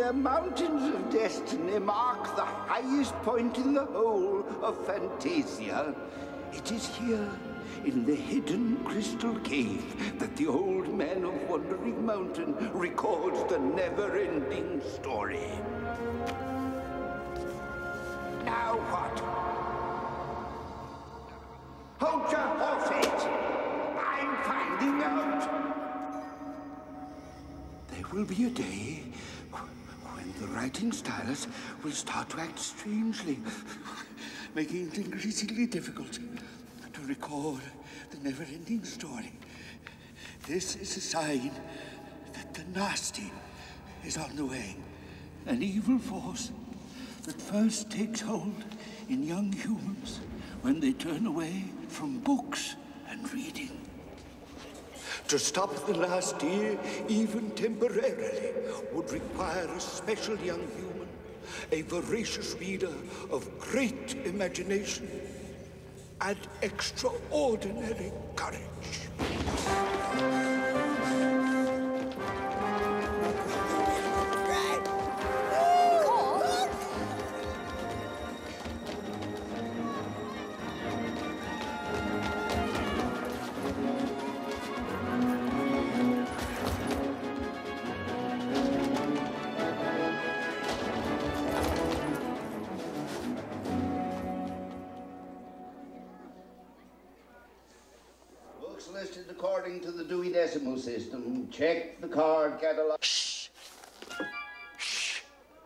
The mountains of destiny mark the highest point in the whole of Fantasia. It is here, in the hidden crystal cave, that the old man of Wandering Mountain records the never-ending story. Now what? Hold your horses! I'm finding out! There will be a day when the writing stylus will start to act strangely, making it increasingly difficult to record the never-ending story. This is a sign that the nasty is on the way. An evil force that first takes hold in young humans when they turn away from books and reading. To stop the nasty, even temporarily, would require a special young human, a voracious reader of great imagination and extraordinary courage. Listed according to the Dewey Decimal System. Check the card catalog. Shh! Shh!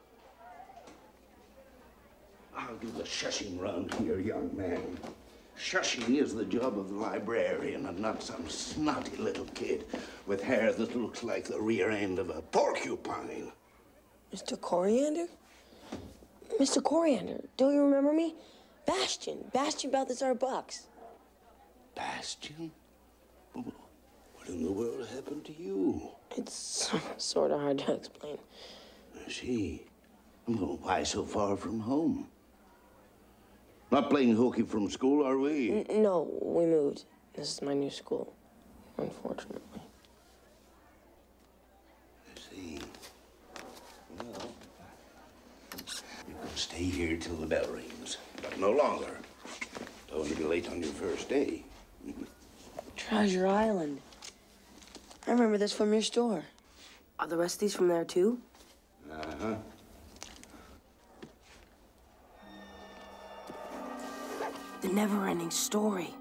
I'll do the shushing round here, young man. Shushing is the job of the librarian and not some snotty little kid with hair that looks like the rear end of a porcupine. Mr. Coriander? Mr. Coriander, don't you remember me? Bastian. Bastian Balthazar Bucks. Bastion? What in the world happened to you? It's sort of hard to explain. I see. Well, why so far from home? Not playing hooky from school, are we? No, we moved. This is my new school, unfortunately. I see. Well, you can stay here till the bell rings, but no longer. Don't want to be late on your first day. Treasure Island. I remember this from your store. Are the rest of these from there, too? Uh-huh. The never-ending story.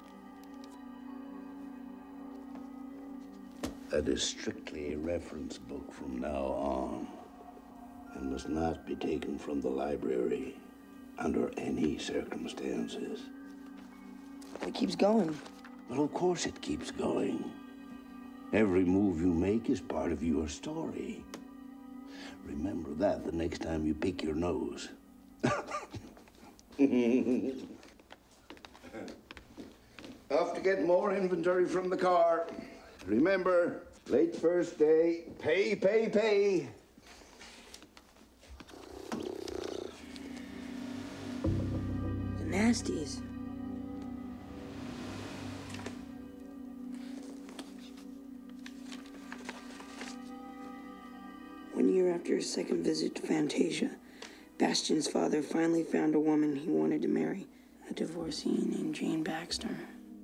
That is strictly a reference book from now on, and must not be taken from the library under any circumstances. It keeps going. Well, of course it keeps going. Every move you make is part of your story. Remember that the next time you pick your nose. Off to get more inventory from the car. Remember, late first day, pay, pay, pay. The nasties. One year after his second visit to Fantasia, Bastian's father finally found a woman he wanted to marry, a divorcee named Jane Baxter.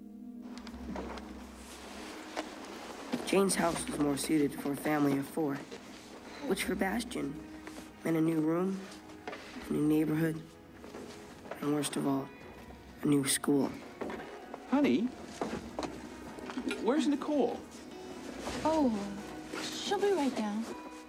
Jane's house was more suited for a family of four, which for Bastian meant a new room, a new neighborhood, and worst of all, a new school. Honey, where's Nicole? Oh, she'll be right down.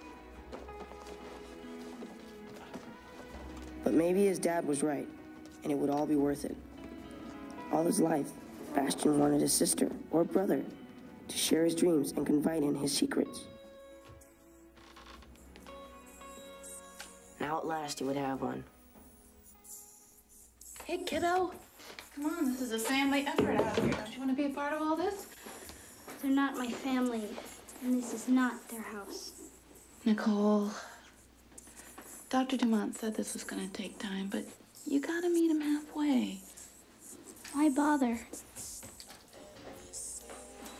But maybe his dad was right, and it would all be worth it. All his life, Bastian wanted a sister or a brother to share his dreams and confide in his secrets. Now at last he would have one. Hey, kiddo. Come on, this is a family effort out here. Don't you want to be a part of all this? They're not my family, and this is not their house. Nicole, Dr. Dumont said this was going to take time, but you got to meet him halfway. Why bother?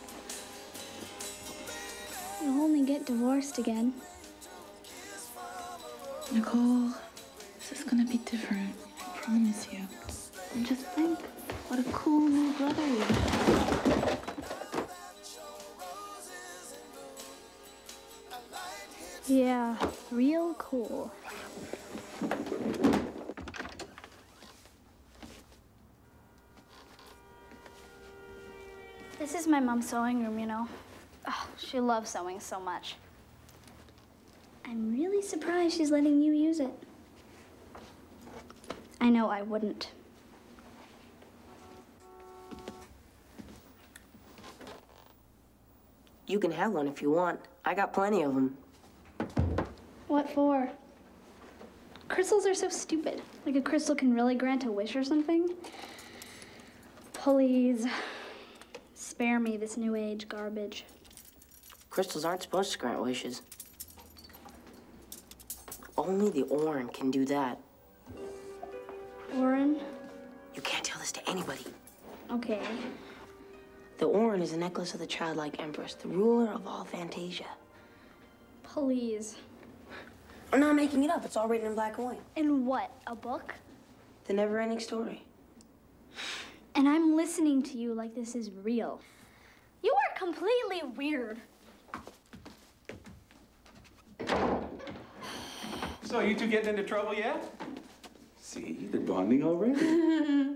You'll only get divorced again. Nicole, this is gonna be different. I promise you. And just think what a cool new brother you have. Yeah, real cool. This is my mom's sewing room, you know. Oh, she loves sewing so much. I'm really surprised she's letting you use it. I know I wouldn't. You can have one if you want. I got plenty of them. What for? Crystals are so stupid. Like a crystal can really grant a wish or something. Please, spare me this new age garbage. Crystals aren't supposed to grant wishes. Only the Orin can do that. Orin? You can't tell this to anybody. Okay. The Orin is a necklace of the childlike empress, the ruler of all Fantasia. Please. I'm not making it up. It's all written in black and white. In what? A book? The never-ending story. And I'm listening to you like this is real. You are completely weird. So, you two getting into trouble yet? See, they're bonding already.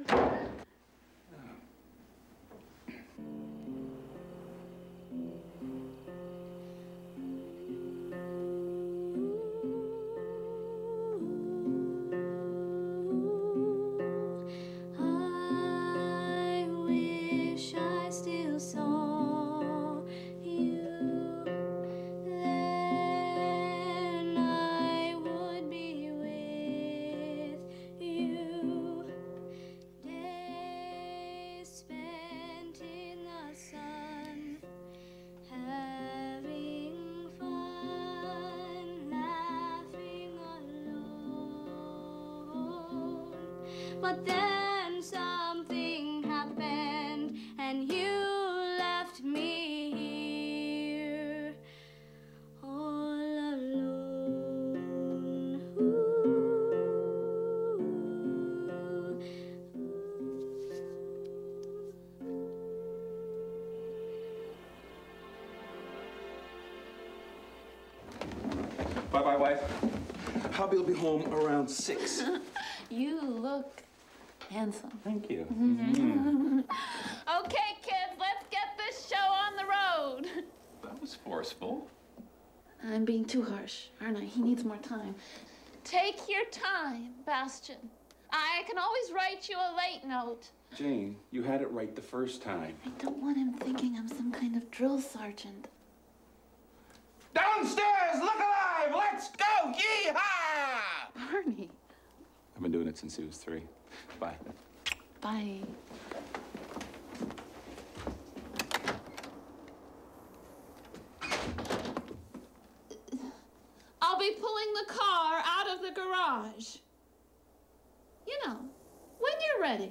I wish I still saw you. Then I would be with you. Days spent in the sun, having fun, laughing alone. But then something happened, and you left me here all alone. Bye-bye, wife. Hubby'll be home around 6. You look handsome. Thank you. Okay, kids, let's get this show on the road. That was forceful. I'm being too harsh, aren't I? He needs more time. Take your time, Bastion. I can always write you a late note. Jane, you had it right the first time. I don't want him thinking I'm some kind of drill sergeant. Downstairs, look alive! Let's go! Yee-haw! Barney. I've been doing it since he was 3. Bye. Bye. I'll be pulling the car out of the garage. You know, when you're ready.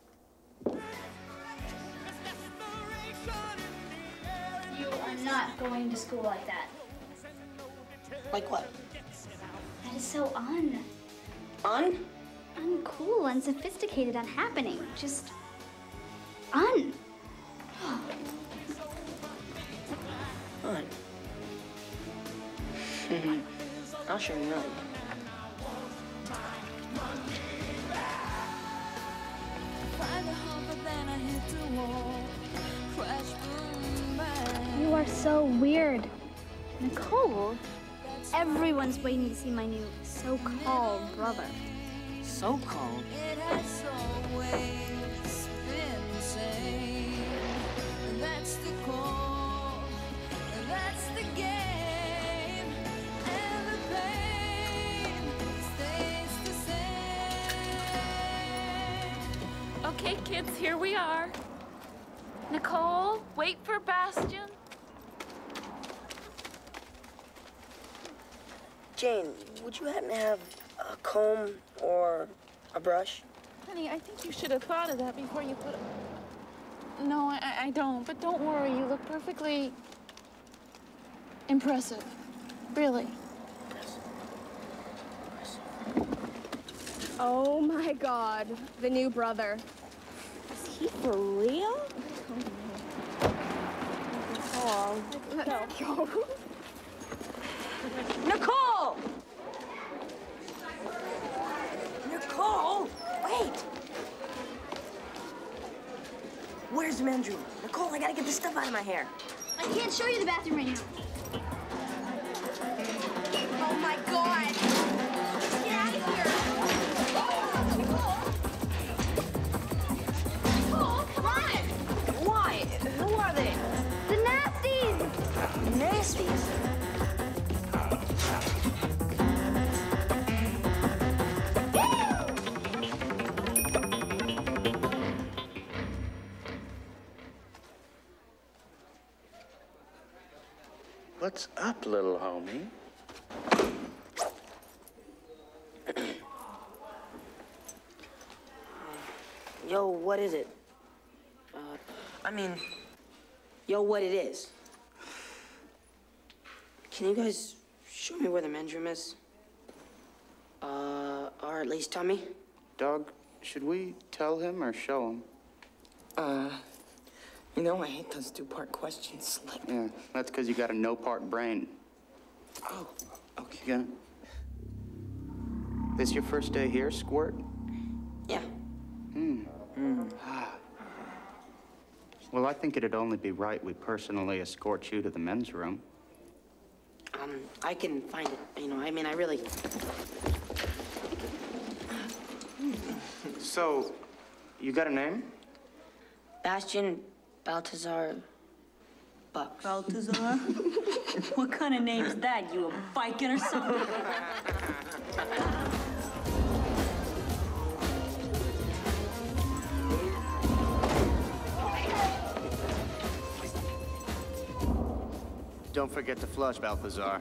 You are not going to school like that. Like what? That is so uncool, unsophisticated, unhappening. Just On. I'll show you. You are so weird. Nicole, everyone's waiting to see my new so-called brother. So-called. Okay, kids, here we are. Nicole, wait for Bastion. Jane, would you happen to have a comb or a brush? Honey, I think you should have thought of that before you put it. No, I don't. But don't worry, you look perfectly impressive. Really. Oh my God, the new brother. Is he for real? Oh, let's go. Nicole! Nicole! Wait! Where's the men's room? Nicole, I gotta get this stuff out of my hair. I can't show you the bathroom right now. Oh my God. Get out of here. Nicole, come on. Why? Who are they? The nasties! Nasties. What's up, little homie? Yo, what is it? Yo, what it is? Can you guys show me where the men's room is? Or at least tell me? Dog, should we tell him or show him? You know, I hate those two-part questions. Like, Yeah, that's because you got a no-part brain. oh, okay. Yeah. This your first day here, Squirt? Yeah. Well, I think it'd only be right we personally escort you to the men's room. I can find it. You know, I really... So, you got a name? Bastian Baltazar Bucks. Baltazar? What kind of name's that? You a Viking or something? Don't forget to flush, Balthazar.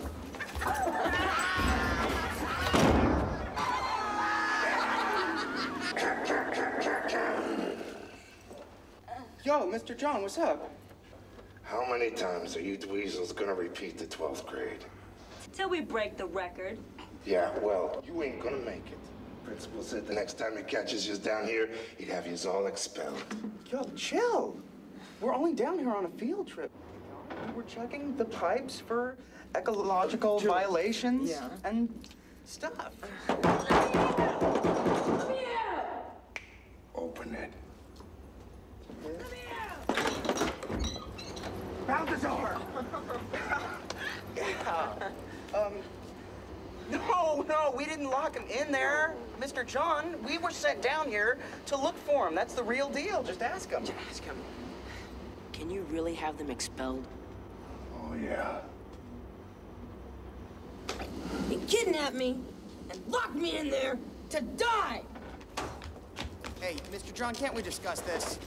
Yo, Mr. John, what's up? How many times are you dweezels gonna repeat the 12th grade? Till we break the record. Yeah, well, you ain't gonna make it. Principal said the next time he catches you down here, he'd have you all expelled. Yo, chill. We're only down here on a field trip. We're checking the pipes for ecological violations and stuff. Open it. Balthazar! No, we didn't lock him in there. Mr. John, we were sent down here to look for him. That's the real deal. Just ask him. Ask him. Can you really have them expelled? Oh, yeah. He kidnapped me and locked me in there to die! Hey, Mr. John, can't we discuss this?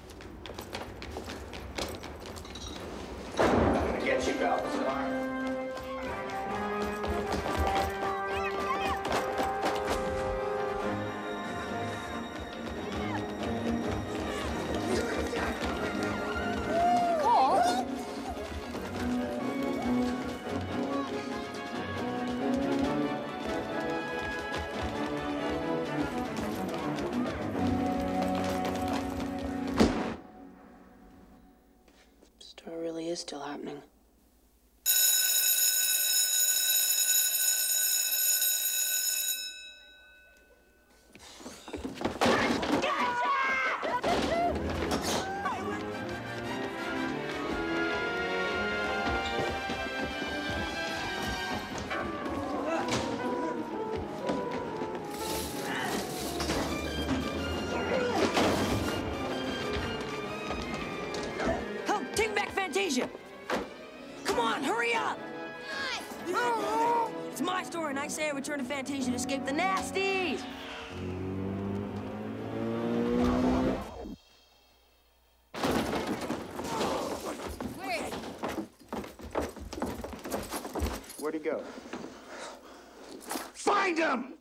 I'm gonna get you, Balthazar. Story really is still happening. Oh, take back Fantasia! Come on, hurry up! It's my story, and I say I return to Fantasia to escape the nasties! Where'd he go? Find him!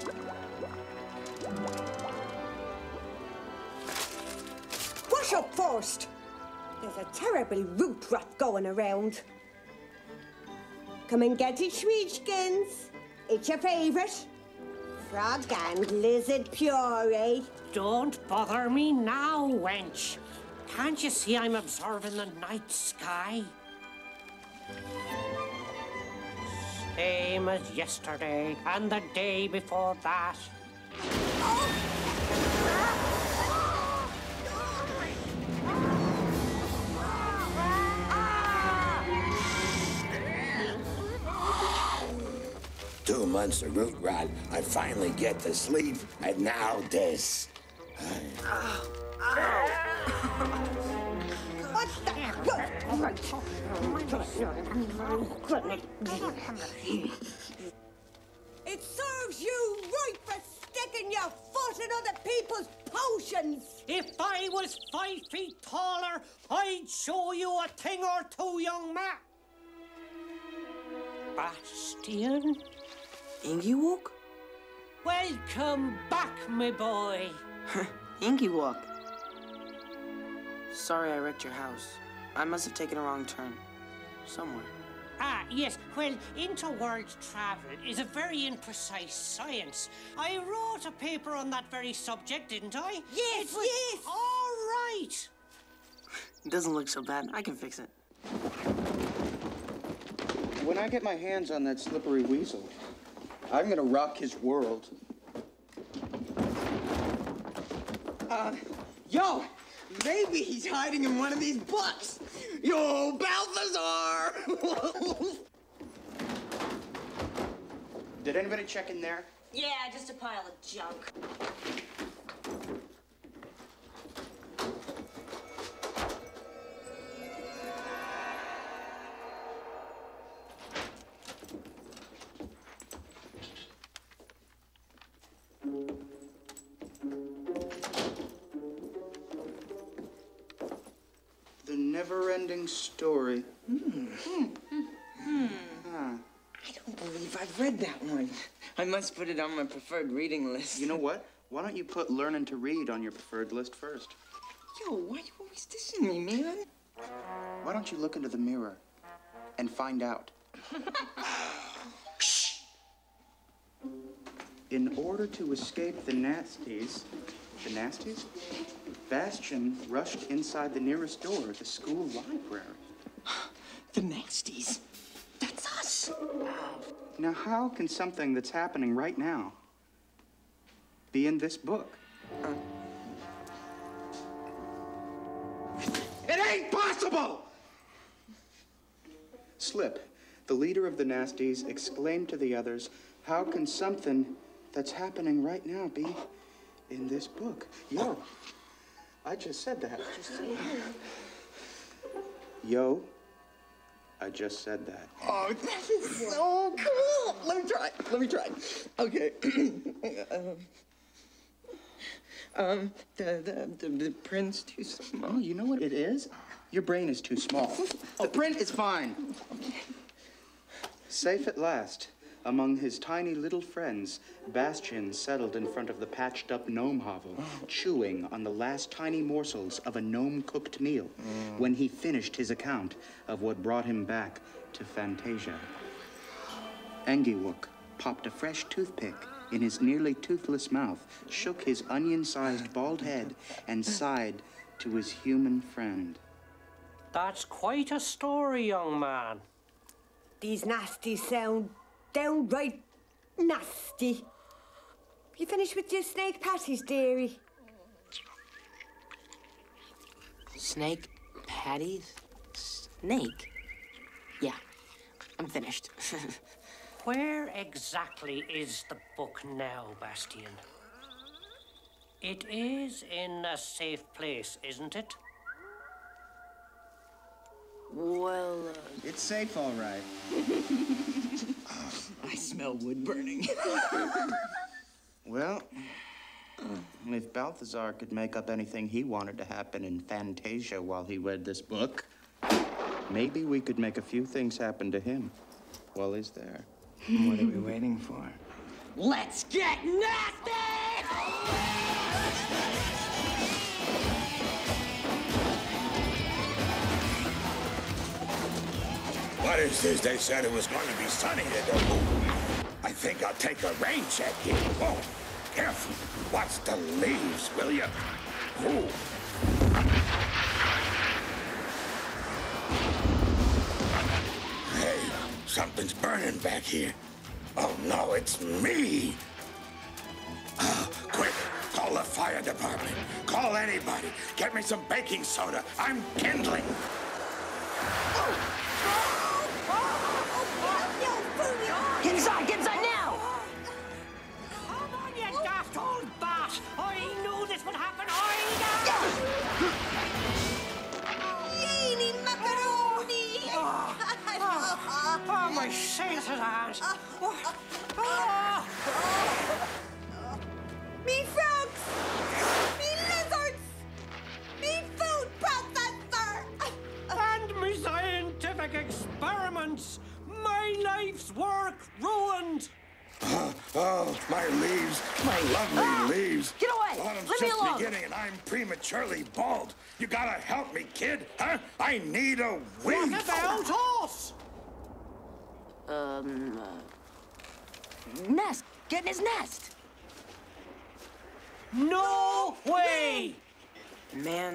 Push up for first. There's a terrible root rot going around. Come and get it, Schweetskins. It's your favourite. Frog and lizard puree. Don't bother me now, wench. Can't you see I'm observing the night sky? Same as yesterday and the day before that. Two months of root rot, I finally get to sleep, and now this. What's that? It serves you right for sticking your foot in other people's potions. If I was 5 feet taller, I'd show you a thing or two, young man. Bastian? Ingiwalk? Welcome back, my boy. Ingiwalk. Sorry I wrecked your house. I must have taken a wrong turn. Somewhere. Ah, yes. Well, interworld travel is a very imprecise science. I wrote a paper on that very subject, didn't I? Yes, yes. All right. It doesn't look so bad. I can fix it. When I get my hands on that slippery weasel, I'm gonna rock his world. Yo! Maybe he's hiding in one of these books! Yo, Balthazar! Did anybody check in there? Yeah, just a pile of junk. The never-ending story. I don't believe I've read that one. I must put it on my preferred reading list. You know what? Why don't you put learning to read on your preferred list first? Yo, why you always dissing me, man? Why don't you look into the mirror and find out? In order to escape the nasties, Bastian rushed inside the nearest door at the school library. The nasties? That's us! Now, how can something that's happening right now be in this book? It ain't possible! Slip, the leader of the Nasties, exclaimed to the others, how can something that's happening right now be in this book? Yo, I just said that. Yo, I just said that. Oh, that is so cool! Let me try. Okay. The print's too small. Oh, you know what it is? Your brain is too small. The print is fine. Safe at last, among his tiny little friends, Bastian settled in front of the patched-up gnome hovel, chewing on the last tiny morsels of a gnome-cooked meal, when he finished his account of what brought him back to Fantasia. Engiwalk popped a fresh toothpick in his nearly toothless mouth, shook his onion-sized bald head, and sighed to his human friend. That's quite a story, young man. These nasties sound downright nasty. You finished with your snake patties, dearie? Snake patties? Snake? Yeah, I'm finished. Where exactly is the book now, Bastian? It is in a safe place, isn't it? Well, It's safe, all right. I smell wood burning. Well, if Balthazar could make up anything he wanted to happen in Fantasia while he read this book, maybe we could make a few things happen to him while he's there. What are we waiting for? Let's get nasty! What is this? They said it was going to be sunny today. I think I'll take a rain check here. Whoa, careful. Watch the leaves, will you? Ooh. Hey, something's burning back here. Oh, no, it's me. Quick, call the fire department. Call anybody. Get me some baking soda. I'm kindling. Get inside now! Come on, you daft old bat! I knew this would happen, Yeeny macaroni! Oh, my saints and hands! Me frogs! Me lizards! Me food processor! And me scientific experiments! My life's work ruined! Oh, my leaves, my lovely leaves. Get away! Autumn's Leave me just alone! beginning and I'm prematurely bald. You gotta help me, kid, huh? I need a weed. What about us? Nest. Get in his nest. No way! Man,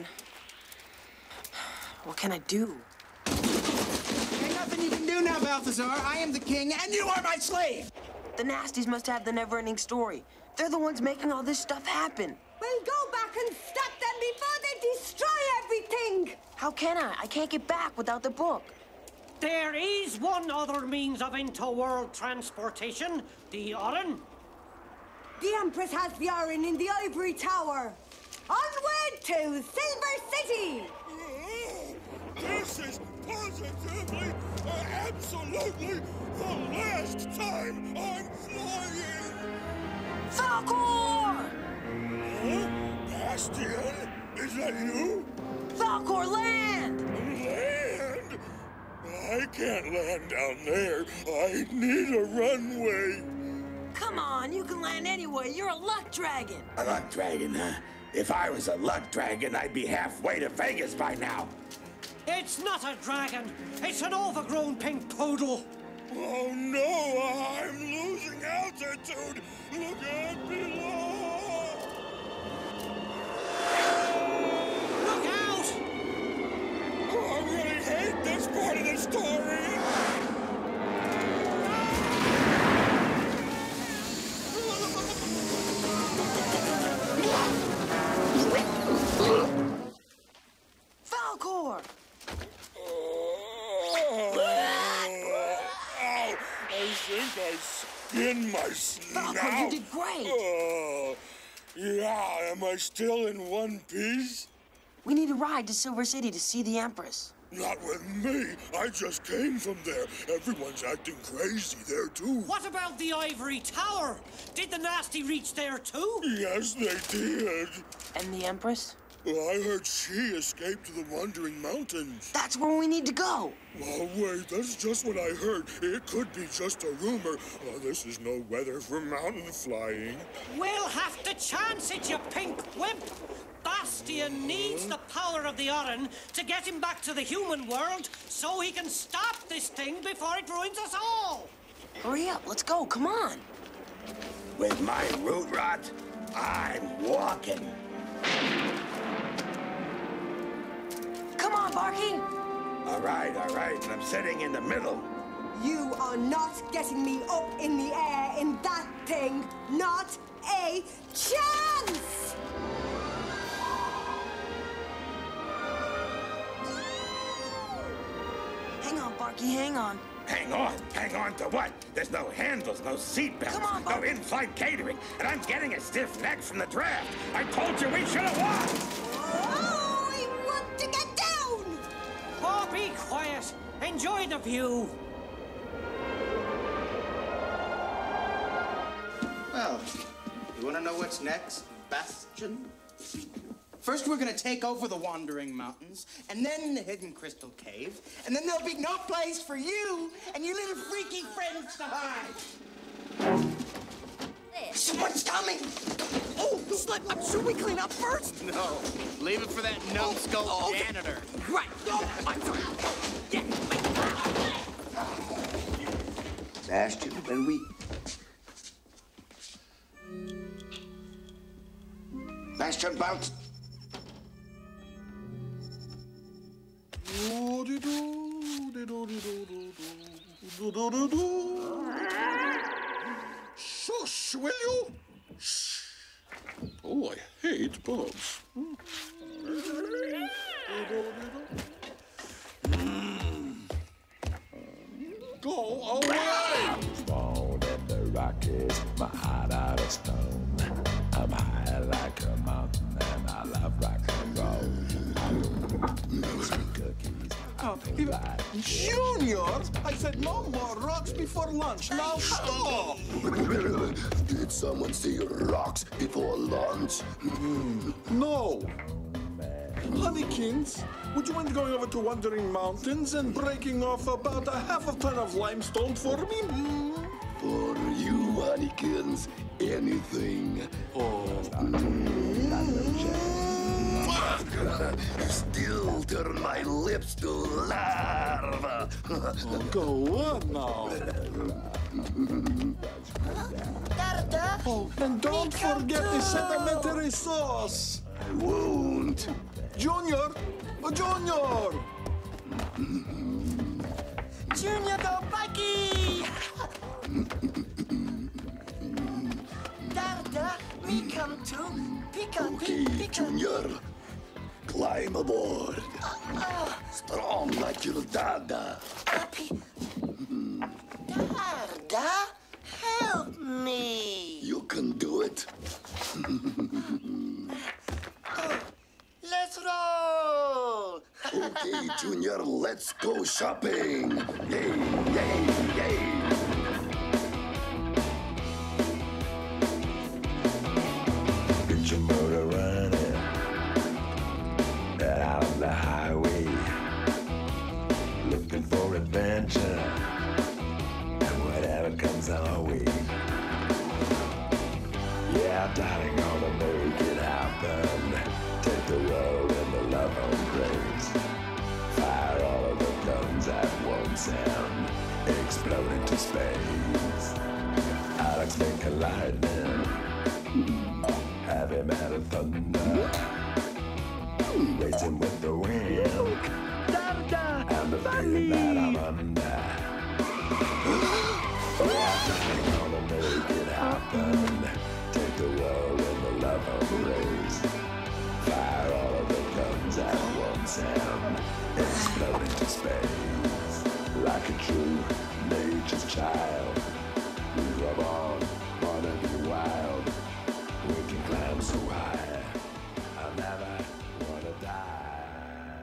what can I do? There's nothing you can do now, Balthazar. I am the king, and you are my slave. The Nasties must have the never-ending story. They're the ones making all this stuff happen. We'll go back and stop them before they destroy everything! How can I? I can't get back without the book. There is one other means of interworld transportation, the Orin. The Empress has the Orin in the Ivory Tower. Onward to Silver City! This is positively, absolutely the last time I'm flying. Falcor! Bastion, is that you? Falcor, land! Land? I can't land down there. I need a runway. Come on, you can land anyway. You're a luck dragon. A luck dragon, huh? If I was a luck dragon, I'd be halfway to Vegas by now. It's not a dragon. It's an overgrown pink poodle. Oh, no, I'm losing altitude. Look out below. Look out! Oh, I really hate this part of the story. Falcor! I think I skinned my snout. Falcor, you did great. Yeah, am I still in one piece? We need a ride to Silver City to see the Empress. Not with me. I just came from there. Everyone's acting crazy there, too. What about the Ivory Tower? Did the Nasty reach there, too? Yes, they did. And the Empress? I heard she escaped to the Wandering Mountains. That's where we need to go. Oh, wait, that's just what I heard. It could be just a rumor. Oh, this is no weather for mountain flying. We'll have to chance it, you pink wimp. Bastion needs the power of the Orin to get him back to the human world so he can stop this thing before it ruins us all. Hurry up, let's go, come on. With my root rot, I'm walking. Come on, Barky. All right, I'm sitting in the middle. You are not getting me up in the air in that thing. Not a chance! Hang on, Barky, hang on. Hang on to what? There's no handles, no seatbelts, Come on, no Barky. in-flight catering, and I'm getting a stiff neck from the draft. I told you we should have won! Oh, I want to get down! Oh, be quiet. Enjoy the view. Well, you want to know what's next, Bastion? First, we're going to take over the Wandering Mountains, and then the Hidden Crystal Cave, and then there'll be no place for you and your little freaky friends to hide. Someone's coming! Oh, slip! Should we clean up first? No, leave it for that numbskull janitor. Right. Oh, I'm sorry. Yeah. Bastion, when we... Bastion, bounce! Shush, will you? Shh. Oh, I hate bugs. Go away! Born in the Rockies, my heart out of stone. I'm high like a mountain and I love rock and roll. Cookies. Junior, I said no more rocks before lunch. Now stop! Did someone say rocks before lunch? No. Honeykins, would you mind going over to Wandering Mountains and breaking off about a half a ton of limestone for me? For you, Honeykins, anything. Still turn my lips to lava. Go on now. Oh, and don't forget the sedimentary sauce. I won't. Junior! Junior! Junior, go Bucky! Dada, me come too. Okay, Junior. Climb aboard. Strong like your dada. Dada, help me. You can do it. Let's roll. Okay, Junior, let's go shopping. Yay, yay, yay. Get your motor running. Head out on the highway. Looking for adventure. And whatever comes our way. Yeah, darling, gonna make it happen. Take the road and the love on praise. Fire all of the guns at once and explode into space. Alex think of lightning, heavy metal thunder, racing with the wind, and the feeling that I'm under. Yeah, gonna make it happen. Take the road and the love on praise. Fire all of the guns at once and explode into space. Like a true nature's child, we love on, wanna be wild. We can climb so high, I'll never wanna die.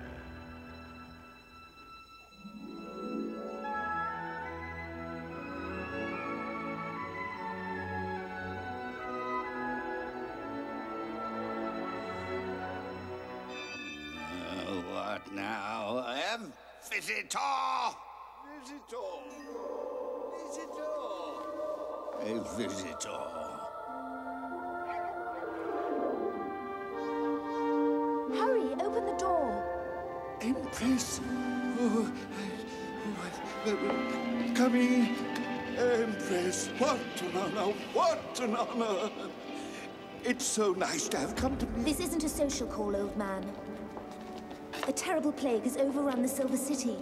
What now? A visitor! Visitor! Visitor! A visitor. Hurry, open the door. Empress! Come in. Empress, what an honor! What an honor! It's so nice to have company. This isn't a social call, old man. A terrible plague has overrun the Silver City.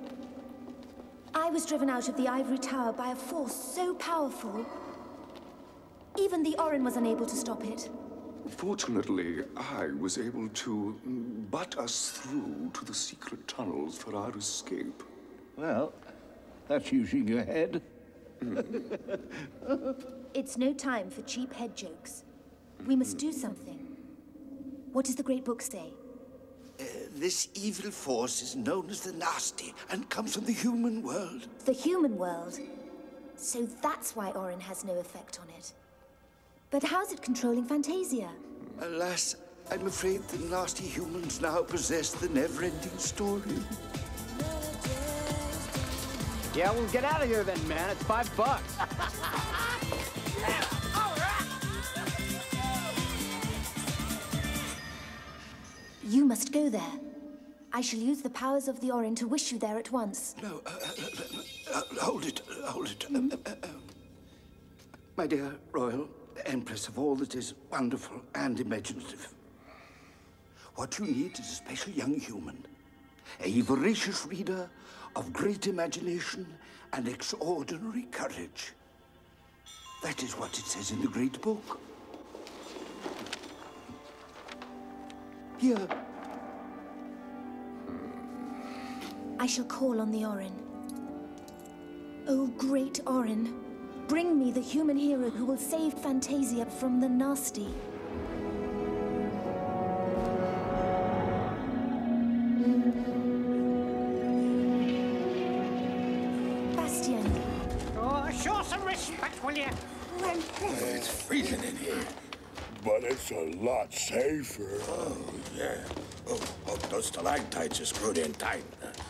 I was driven out of the Ivory Tower by a force so powerful, even the Orin was unable to stop it. Fortunately, I was able to butt us through to the secret tunnels for our escape. Well, that's using your head. It's no time for cheap head jokes. We must do something. What does the Great Book say? This evil force is known as the Nasty and comes from the human world. The human world? So that's why Orin has no effect on it. But how's it controlling Fantasia? Alas, I'm afraid the nasty humans now possess the never-ending story. Yeah, well, get out of here then, man. It's $5. You must go there. I shall use the powers of the Orin to wish you there at once. No, hold it. My dear Royal Empress of all that is wonderful and imaginative, what you need is a special young human, a voracious reader of great imagination and extraordinary courage. That is what it says in the great book. Here. I shall call on the Orin. Oh, great Orin, bring me the human hero who will save Fantasia from the nasty. Bastian. Oh, show some respect, will you? It's freezing in here. But it's a lot safer. Oh, yeah. Oh, those stalactites are screwed in tight.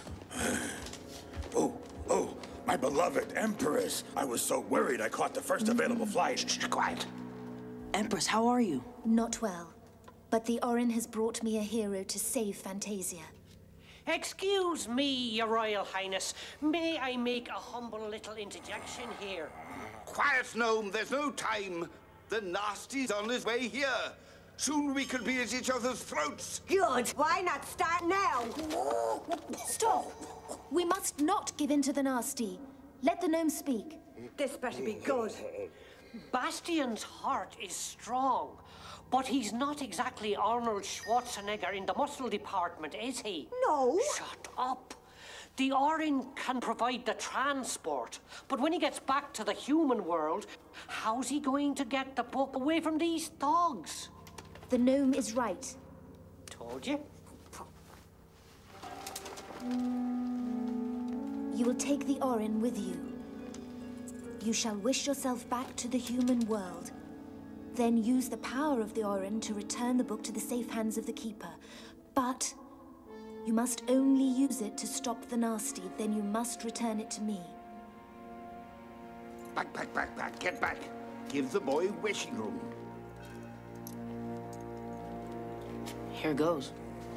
Oh, my beloved Empress. I was so worried I caught the first available flight. Shh, quiet. Empress, how are you? Not well. But the Orin has brought me a hero to save Fantasia. Excuse me, Your Royal Highness. May I make a humble little interjection here? Quiet, gnome. There's no time. The nasty's on his way here. Soon we could be at each other's throats. Good. Why not start now? Stop! We must not give in to the nasty. Let the gnome speak. This better be good. Bastian's heart is strong, but he's not exactly Arnold Schwarzenegger in the muscle department, is he? No. Shut up. The Orin can provide the transport, but when he gets back to the human world, how's he going to get the book away from these thugs? The gnome is right. Told you. You will take the Orin with you. You shall wish yourself back to the human world. Then use the power of the Orin to return the book to the safe hands of the Keeper. But you must only use it to stop the nasty. Then you must return it to me. Back. Get back. Give the boy wishing room. Here goes.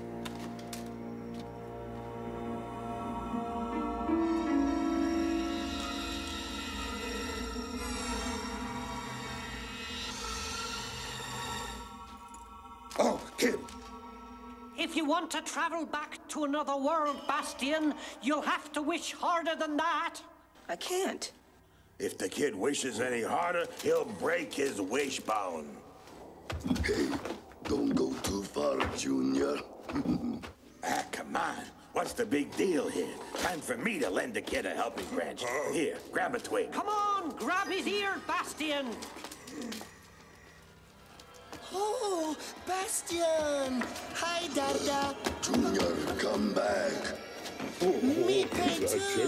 Oh, kid. If you want to travel back to another world, Bastian, you'll have to wish harder than that. I can't. If the kid wishes any harder, he'll break his wishbone. Hey, don't go too far, Junior. Come on. What's the big deal here? Time for me to lend the kid a helping branch. Here, grab a twig. Come on, grab his ear, Bastian. Oh, Bastian! Hi, Darda. Junior, come back. Me pay too.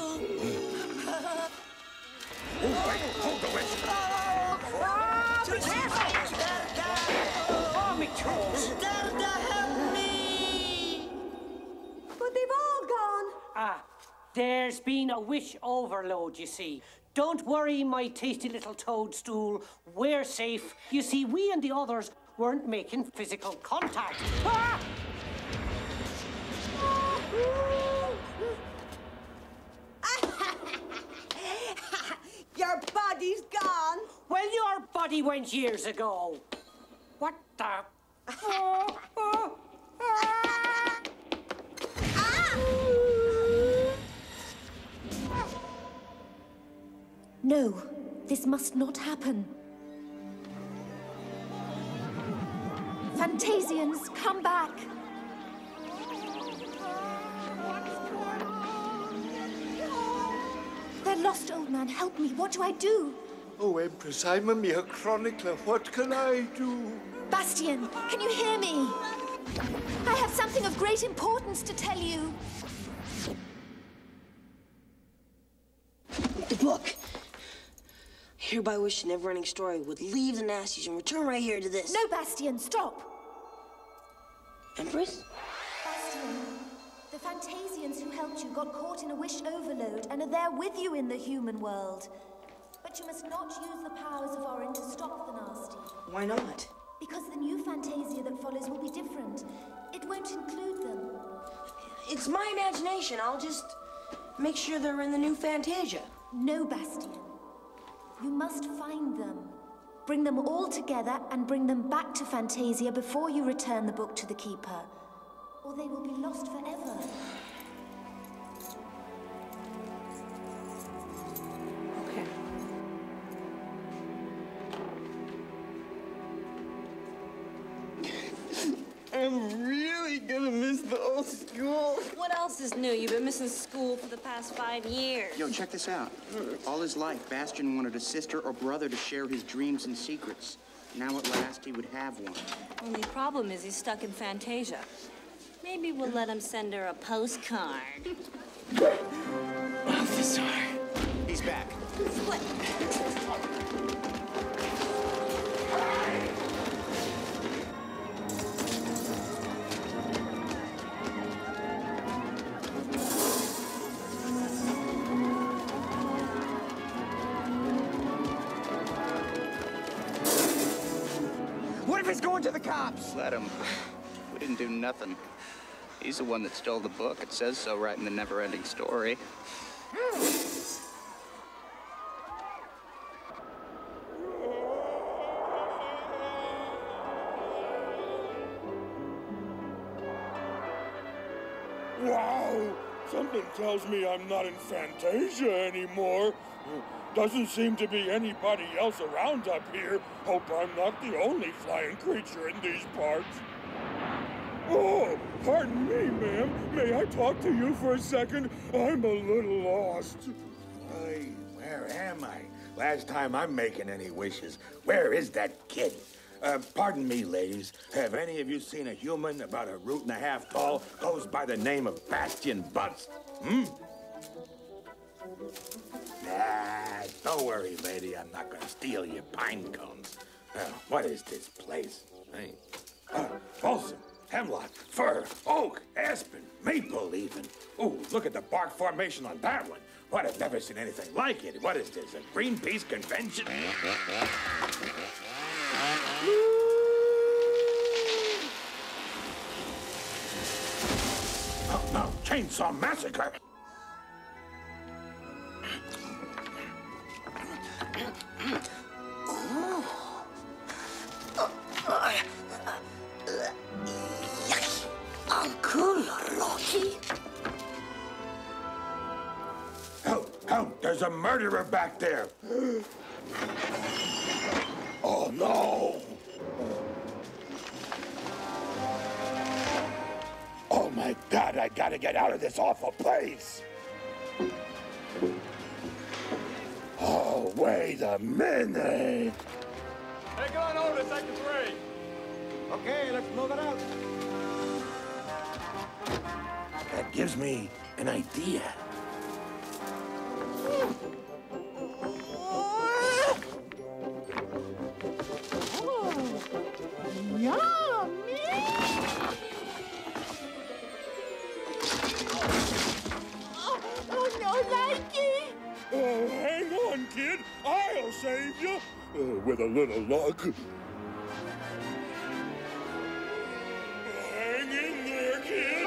Hold the wish. Be careful! Oh, me toes. Darda, help me! But they've all gone. Ah, there's been a wish overload, you see. Don't worry, my tasty little toadstool. We're safe. You see, we and the others weren't making physical contact. Ah! Your body's gone. Well, your body went years ago. What the? No, this must not happen. Fantasians, come back! They're lost, old man. Help me. What do I do? Oh, Empress, I'm a mere chronicler. What can I do? Bastian, can you hear me? I have something of great importance to tell you. The book. Hereby wish the never-ending story would leave the nasties and return right here to this. No, Bastian, stop. Empress? Bastian, the Fantasians who helped you got caught in a wish overload and are there with you in the human world. But you must not use the powers of Orin to stop the nasty. Why not? Because the new Fantasia that follows will be different. It won't include them. It's my imagination. I'll just make sure they're in the new Fantasia. No, Bastian. You must find them. Bring them all together and bring them back to Fantasia before you return the book to the Keeper, or they will be lost forever. Okay. I'm really gonna miss the old school. What else is new? You've been missing school for the past 5 years. Yo, check this out. All his life, Bastian wanted a sister or brother to share his dreams and secrets. Now at last he would have one. Only problem is he's stuck in Fantasia. Maybe we'll let him send her a postcard. Officer. He's back. What? What if he's going to the cops? Let him. We didn't do nothing. He's the one that stole the book. It says so right in the never-ending story. Wow! Something tells me I'm not in Fantasia anymore. Doesn't seem to be anybody else around up here. Hope I'm not the only flying creature in these parts. Oh, pardon me, ma'am. May I talk to you for a second? I'm a little lost. Hey, where am I? Last time I'm making any wishes. Where is that kid? Pardon me, ladies. Have any of you seen a human about 1.5 feet tall, goes by the name of Bastian Butts? Nah, don't worry, lady. I'm not gonna steal your pine cones. What is this place? Hey. Balsam, hemlock, fir, oak, aspen, maple even. Ooh, look at the bark formation on that one. What, I've never seen anything like it. What is this, a Greenpeace convention? Oh, no, Chainsaw Massacre. Uncle Rocky? Help, there's a murderer back there. Oh, no. Oh, my God, I gotta get out of this awful place. Oh, wait a minute. Hey, go on over to Sector 3. Okay, let's move it out. That gives me an idea. Yummy! Oh, no, likey! Oh, hang on, kid. I'll save you. With a little luck. Hang in there, kid.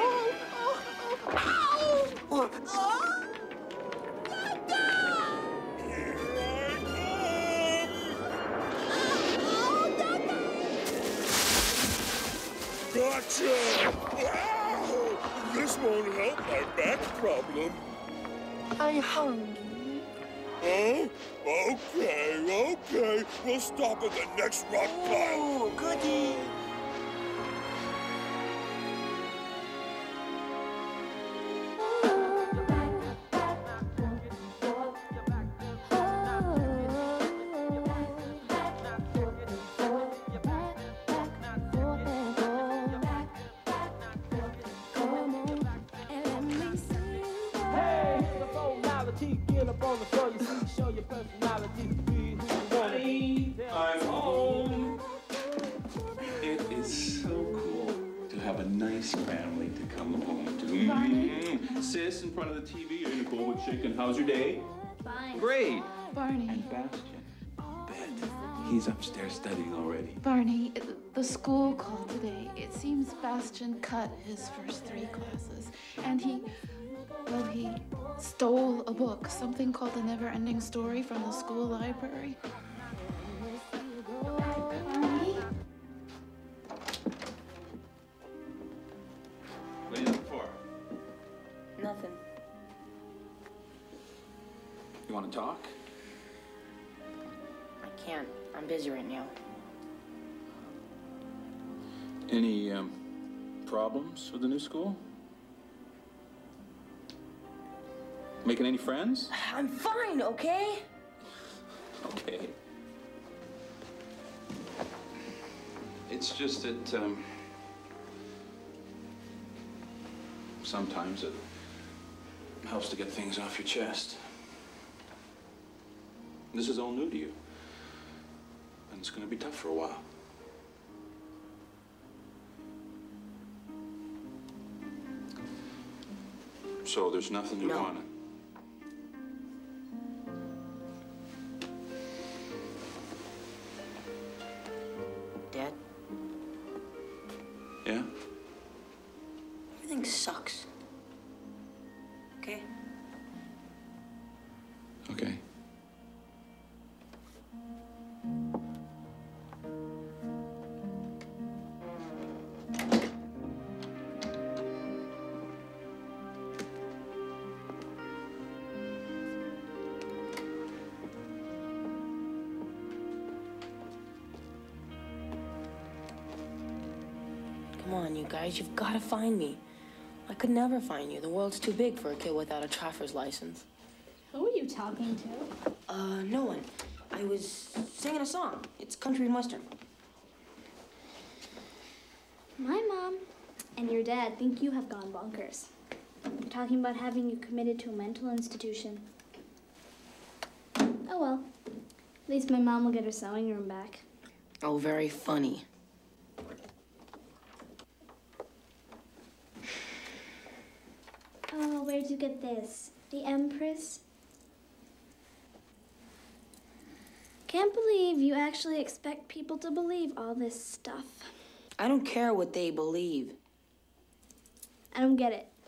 Gotcha! Ow! This won't help my back problem. I'm hungry. Huh? Okay. We'll stop at the next rock pile. Oh, goody. I'm home. It is so cool to have a nice family to come home to. Sis in front of the TV, are you cool with chicken? How's your day? Fine. Great. Barney. And Bastian, bed. He's upstairs studying already. Barney, the school called today. It seems Bastian cut his first 3 classes. And he stole a book, something called The Never-Ending Story from the school library. What are you looking for? Nothing. You want to talk? I can't. I'm busy right now. Any problems with the new school? Making any friends? I'm fine, okay? Okay. It's just that sometimes it helps to get things off your chest. This is all new to you. And it's going to be tough for a while. So there's nothing you want to... Dad? Yeah? Everything sucks. Okay? Okay. Come on, you guys, you've got to find me. I could never find you. The world's too big for a kid without a traffer's license. Who are you talking to? No one. I was singing a song. It's country and western. My mom and your dad think you have gone bonkers. They're talking about having you committed to a mental institution. Oh well. At least my mom will get her sewing room back. Oh, very funny. Oh, where'd you get this? The Empress? Can't believe you actually expect people to believe all this stuff. I don't care what they believe. I don't get it.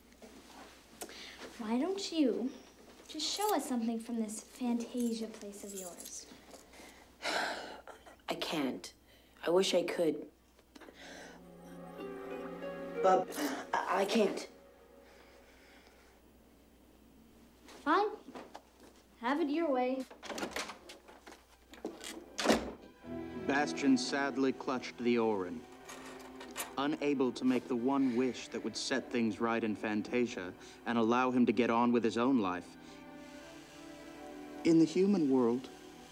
Why don't you just show us something from this Fantasia place of yours? I can't. I wish I could. But I can't. Fine. Have it your way. Bastian sadly clutched the Orin. Unable to make the one wish that would set things right in Fantasia and allow him to get on with his own life. In the human world,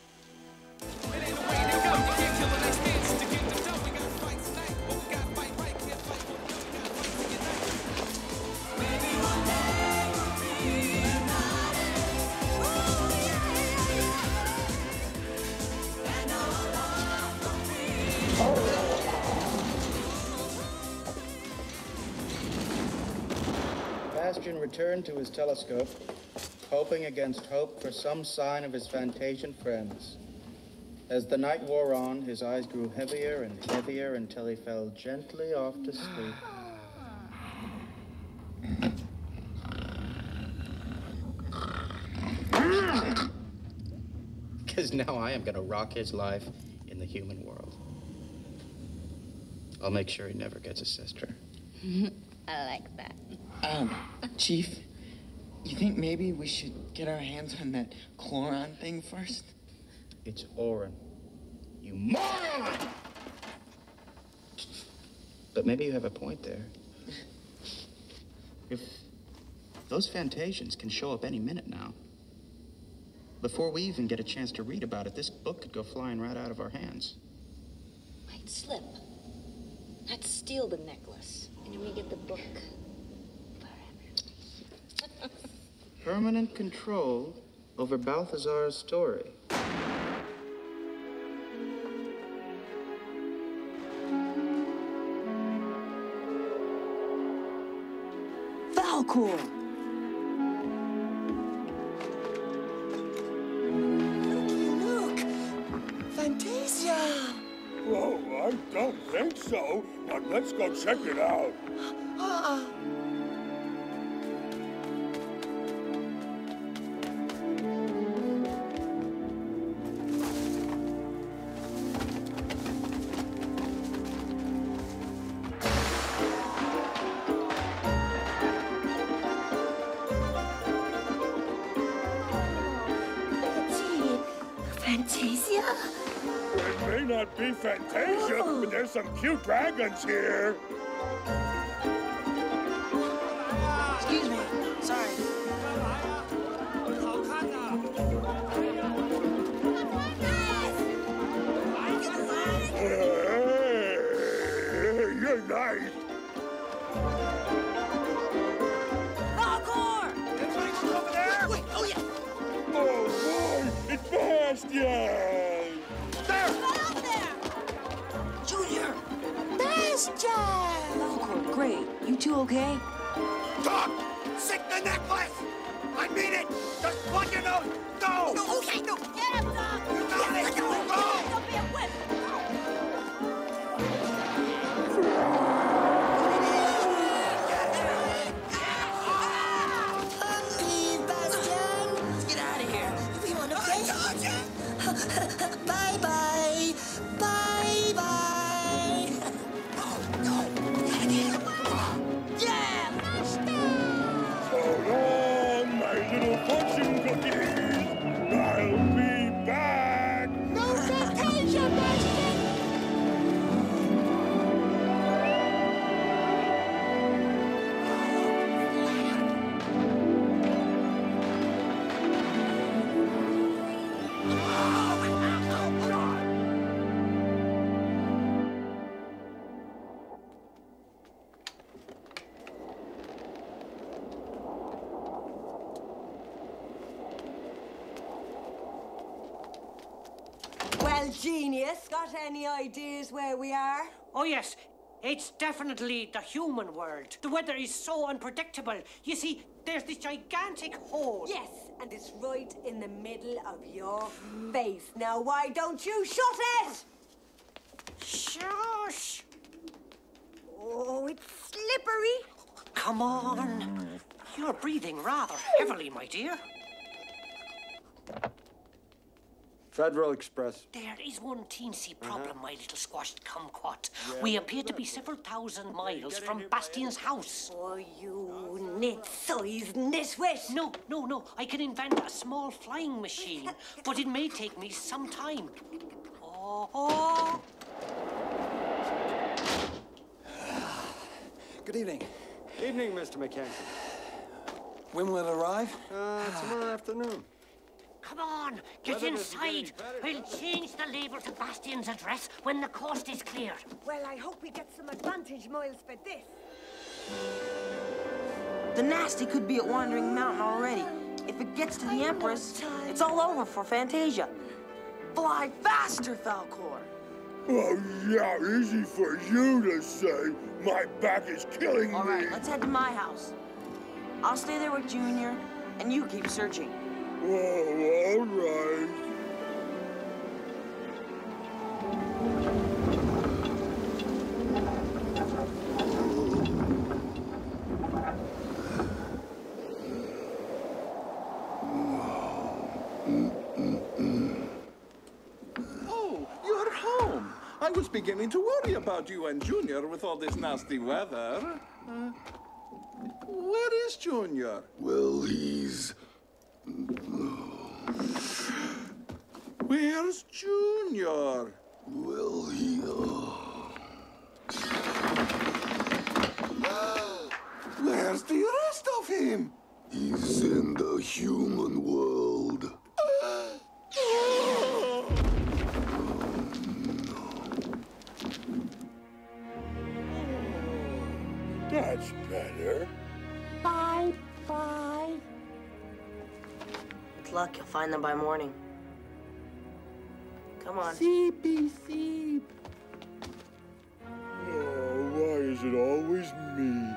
Bastian returned to his telescope, hoping against hope for some sign of his Fantasian friends. As the night wore on, his eyes grew heavier and heavier until he fell gently off to sleep. Because now I am going to rock his life in the human world. I'll make sure he never gets a sister. I like that. Chief, you think maybe we should get our hands on that chloron thing first? It's Orin. You moron! But maybe you have a point there. If those Fantasians can show up any minute now, before we even get a chance to read about it, this book could go flying right out of our hands. Might slip. Let's steal the necklace, and then we get the book. Permanent control over Balthazar's story. Falcor! Look! Fantasia! I don't think so, but let's go check it out. Fantasia? It may not be Fantasia, but there's some cute dragons here. Excuse me. Sorry. Hey, you're nice. Falcor! Anybody look over there? Wait, oh yeah! Oh boy, it's Bastion! There! Out there! Junior! Bastion! Falcor, great. You two okay? Doc! Sick the necklace! I mean it! Just plug your nose! Go! No, okay, no! Get him, Doc! You got it! Go! Don't be a whip! Please, Bastion! Let's get out of here. We want to play. Bye-bye. Bye-bye. Yeah! So long, my little fortune cookies. I'll be back. No Fantasia, Bastion! Well, genius, got any ideas where we are? Oh, yes. It's definitely the human world. The weather is so unpredictable. You see, there's this gigantic hole. Yes, and it's right in the middle of your face. Now, why don't you shut it? Shush! Oh, it's slippery. Come on. You're breathing rather heavily, my dear. Federal Express. There is one teensy problem, my little squashed kumquat. We appear to be several thousand miles from Bastion's house. Oh, you nit-sized nitwit. No. I can invent a small flying machine, but it may take me some time. Oh. Good evening. Evening, Mr. McKenzie. When will it arrive? Tomorrow afternoon. Come on, get inside. We'll change the label to Bastion's address when the coast is cleared. Well, I hope we get some advantage miles for this. The Nasty could be at Wandering Mountain already. If it gets to the Empress, it's all over for Fantasia. Fly faster, Falcor. Oh, yeah, easy for you to say. My back is killing me. All right, let's head to my house. I'll stay there with Junior, and you keep searching. Oh, all right. Oh, you're home. I was beginning to worry about you and Junior with all this nasty weather. Where is Junior? Well, he's... Where's Junior? Well, he... Where's the rest of him? He's in the human world. That's better. Bye-bye. With luck, you'll find them by morning. Come on. Seepy seep. Oh, why is it always me?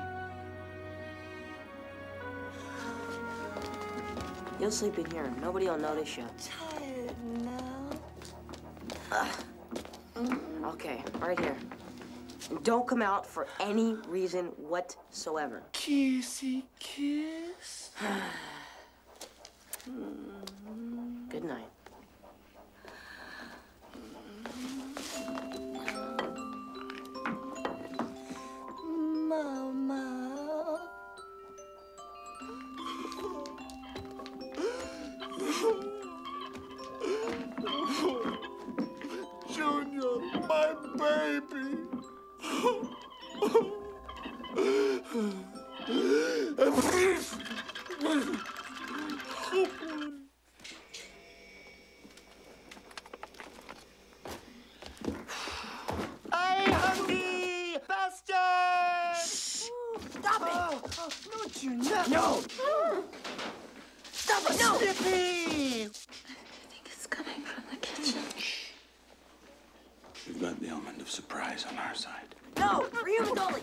You'll sleep in here. Nobody will notice you. Tired now. Okay, right here. And don't come out for any reason whatsoever. Kissy kiss. Good night. Mama. Junior, my baby. Hey, hungry bastard! Stop it! No, Junior. No! Stop it! No! Slippy! I think it's coming from the kitchen. We've got the element of surprise on our side. No! For humans only!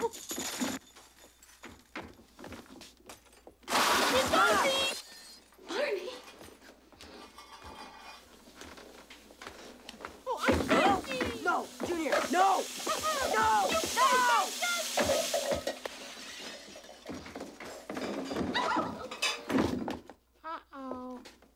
Barney! Oh, I failed! No! Junior! No! No! No! Uh-oh.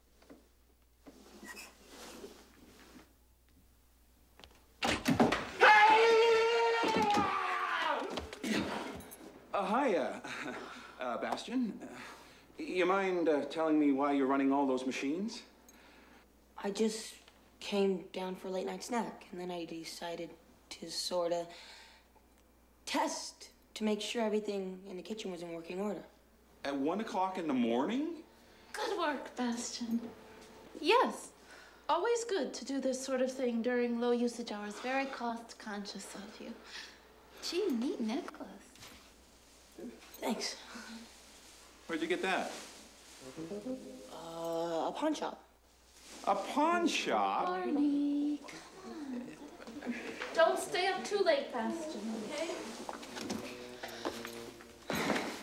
Hi, Bastion. You mind telling me why you're running all those machines? I just came down for a late night snack, and then I decided to sort of test to make sure everything in the kitchen was in working order. At 1 o'clock in the morning? Good work, Bastion. Yes, always good to do this sort of thing during low usage hours. Very cost conscious of you. Gee, neat necklace. Thanks. Where'd you get that? A pawn shop. A pawn shop? Barney, come on. Don't stay up too late, Bastion, okay?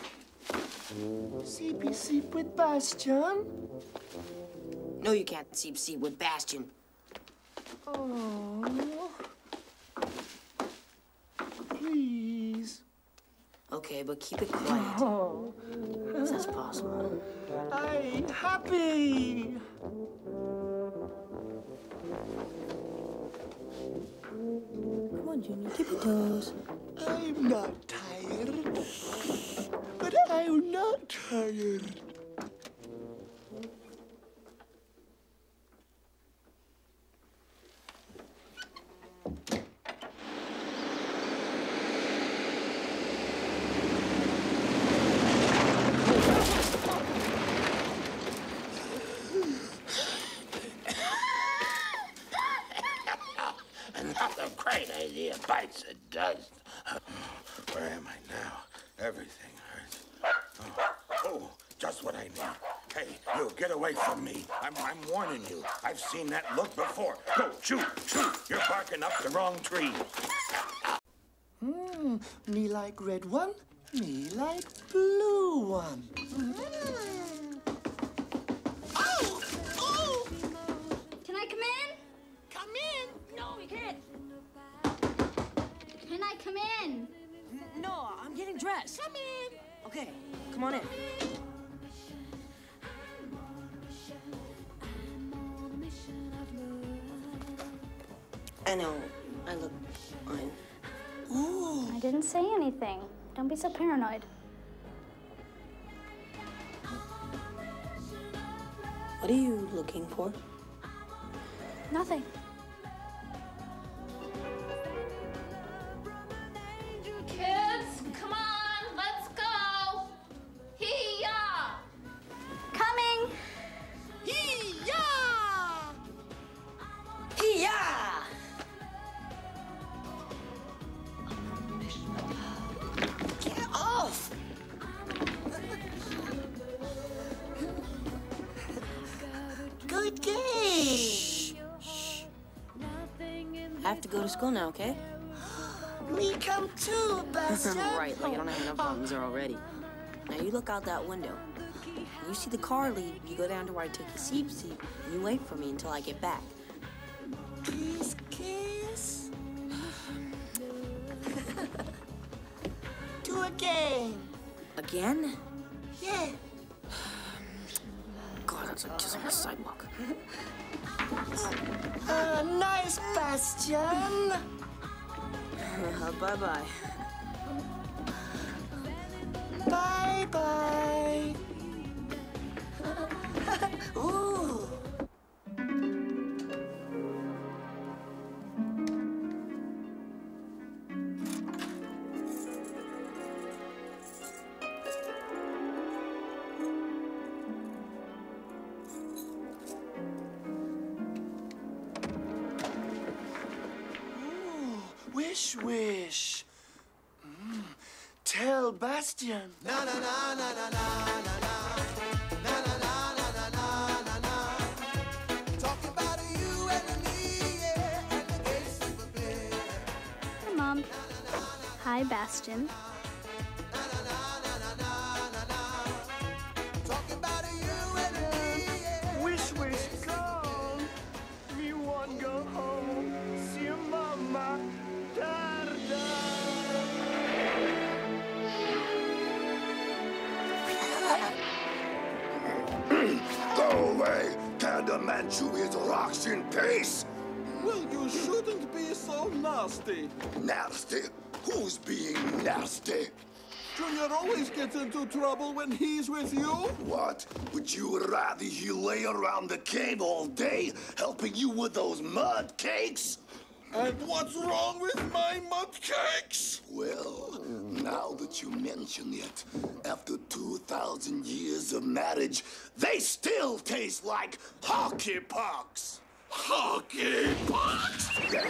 Seepy seep with Bastion. No, you can't seep with Bastion. Oh. Please. Okay, but keep it quiet. Oh. If that's possible. I'm happy. Come on, Junior, tip your toes. I'm not tired, but I'm not tired. Another great idea bites the dust. Where am I now? Everything hurts. Oh, just what I need. Hey, you, get away from me. I'm warning you. I've seen that look before. Go, shoot. You're barking up the wrong tree. Me like red one, me like blue one. Oh! Can I come in? Come in? No, you can't. Can I come in? No, I'm getting dressed. Come in. Okay, come on in. I know, I look fine. Ooh. I didn't say anything. Don't be so paranoid. What are you looking for? Nothing. Kids, come on, let's go. Hee-yah! Coming! Hee-yah! Hee-yah! Get off! Good game. Shh. I have to go to school now, okay? Me come too, Bastion. Right, like I don't have enough buttons there already. Now you look out that window. When you see the car leave, you go down to where I took your seat, and you wait for me until I get back. Kiss, kiss. again. Again? Yeah. God, that's like kissing a sidewalk. Nice, Bastion. Bye-bye. Bye-bye. Ooh. Wish, wish. Tell Bastion. Na na na na na na na na. Na na na na na na na na. Talking about you and me, yeah, and the gay super bear. Hi, Mom. Hi, Bastion. Talking about you and me, yeah. Wish, wish, come. Me want go home. See your mama. Go away! Can the man chew his rocks in peace? Well, you shouldn't be so nasty. Nasty? Who's being nasty? Junior always gets into trouble when he's with you. What? Would you rather he lay around the cave all day, helping you with those mud cakes? And what's wrong with my mud cakes? Well, now that you mention it, after 2,000 years of marriage, they still taste like hockey pucks. Hockey pucks?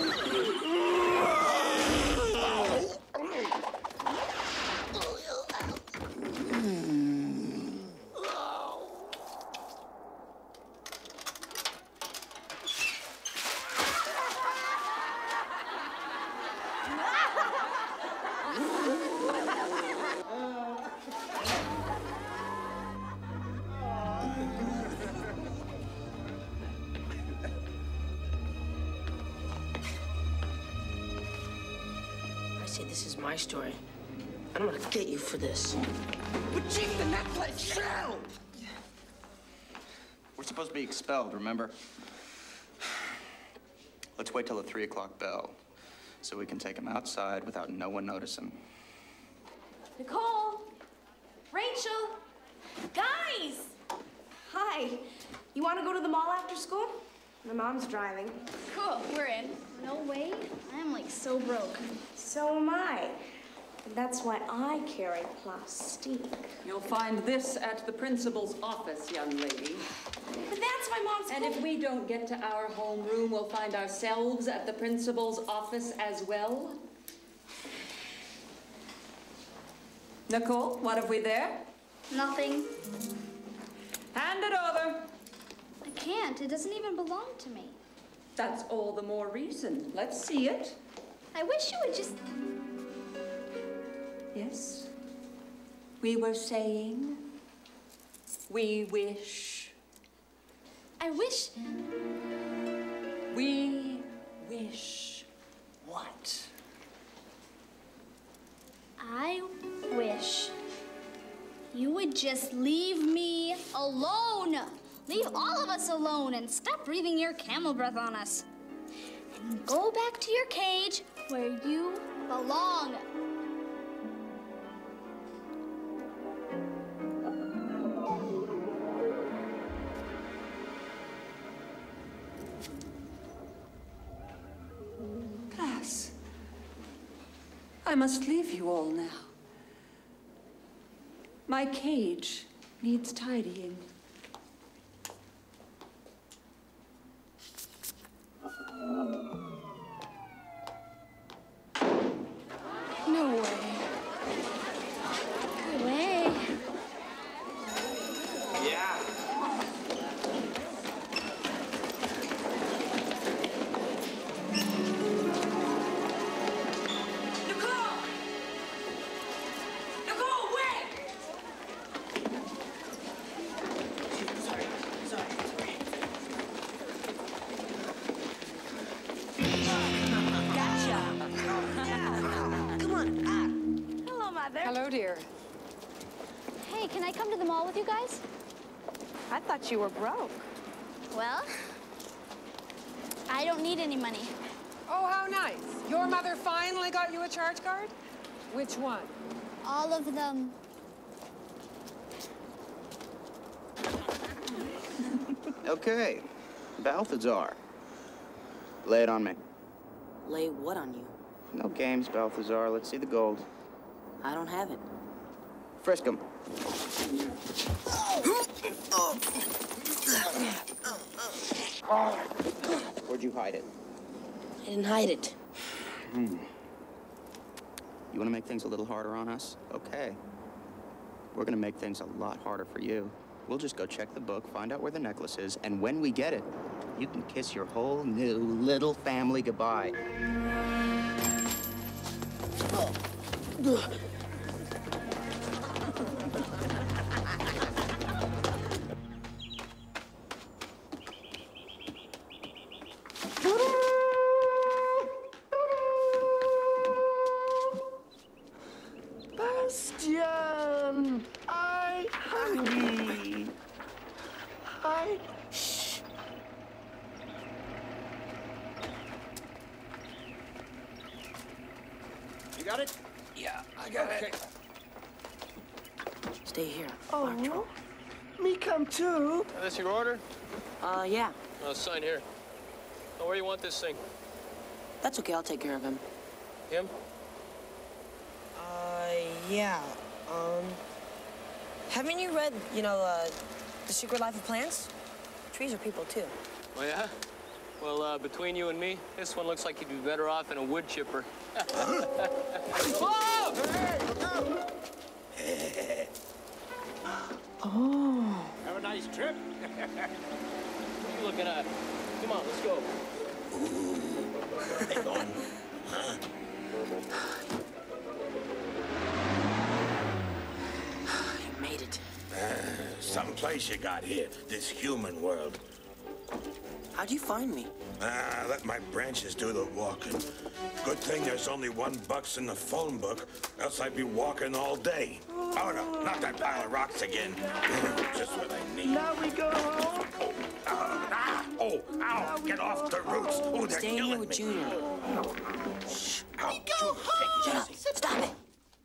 I say this is my story. I'm gonna get you for this. But Chief, the necklace shell! We're supposed to be expelled, remember? Let's wait till the 3 o'clock bell so we can take him outside without no one noticing. Nicole! Rachel! Guys! Hi. You want to go to the mall after school? My mom's driving. Cool, we're in. No way. I'm like so broke. So am I. And that's why I carry plastique. You'll find this at the principal's office, young lady. But that's my mom's And if we don't get to our homeroom, we'll find ourselves at the principal's office as well. Nicole, what have we there? Nothing. Hand it over. I can't. It doesn't even belong to me. That's all the more reason. Let's see it. I wish you would just... Yes. We were saying, we wish. I wish... We wish what? I wish you would just leave me alone. Leave all of us alone and stop breathing your camel breath on us. And go back to your cage where you belong. Class, I must leave you all now. My cage needs tidying. No way. No way. Yeah. Nicole! Nicole, wait! mall with you guys? I thought you were broke. Well, I don't need any money. Oh, how nice. Your mother finally got you a charge card? Which one? All of them. Okay, Balthazar. Lay it on me. Lay what on you? No games, Balthazar. Let's see the gold. I don't have it. Frisk him. Where'd you hide it? I didn't hide it. You want to make things a little harder on us? Okay. We're going to make things a lot harder for you. We'll just go check the book, find out where the necklace is, and when we get it, you can kiss your whole new little family goodbye. Bastian! I hungry. Shh. You got it? Yeah, I got it. Stay here. Oh, me come too. This your order? Yeah. Sign here. Oh, where do you want this thing? That's okay, I'll take care of him. Him? Yeah. Haven't you read, The Secret Life of Plants? Trees are people, too. Oh, yeah? Well, between you and me, this one looks like you'd be better off in a wood chipper. Whoa! Oh. Have a nice trip. What are you looking at? Come on, let's go. Hang on. Huh? You made it. Someplace you got here, this human world. How'd you find me? Let my branches do the walking. Good thing there's only $1 in the phone book, else I'd be walking all day. Oh, no, not that pile of rocks again. Just what I need. Now we go home. Ow, get off the roots. Oh, they're Stay killing here with me. Junior. Shh, ow, We go home. Shut up. Stop it.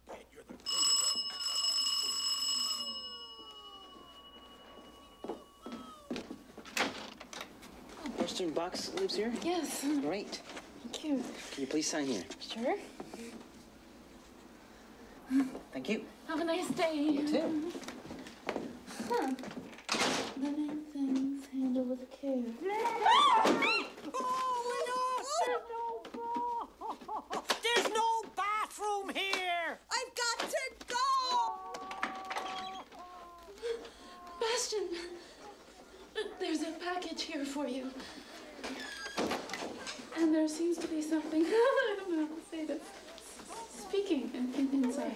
Western Box lives here? Yes. Great. Thank you. Can you please sign here? Sure. Thank you. Have a nice day. You too. Huh. The main things handle with care. There's no bathroom here! I've got to go! Bastian, there's a package here for you. And there seems to be something, I don't know how to say this, speaking inside.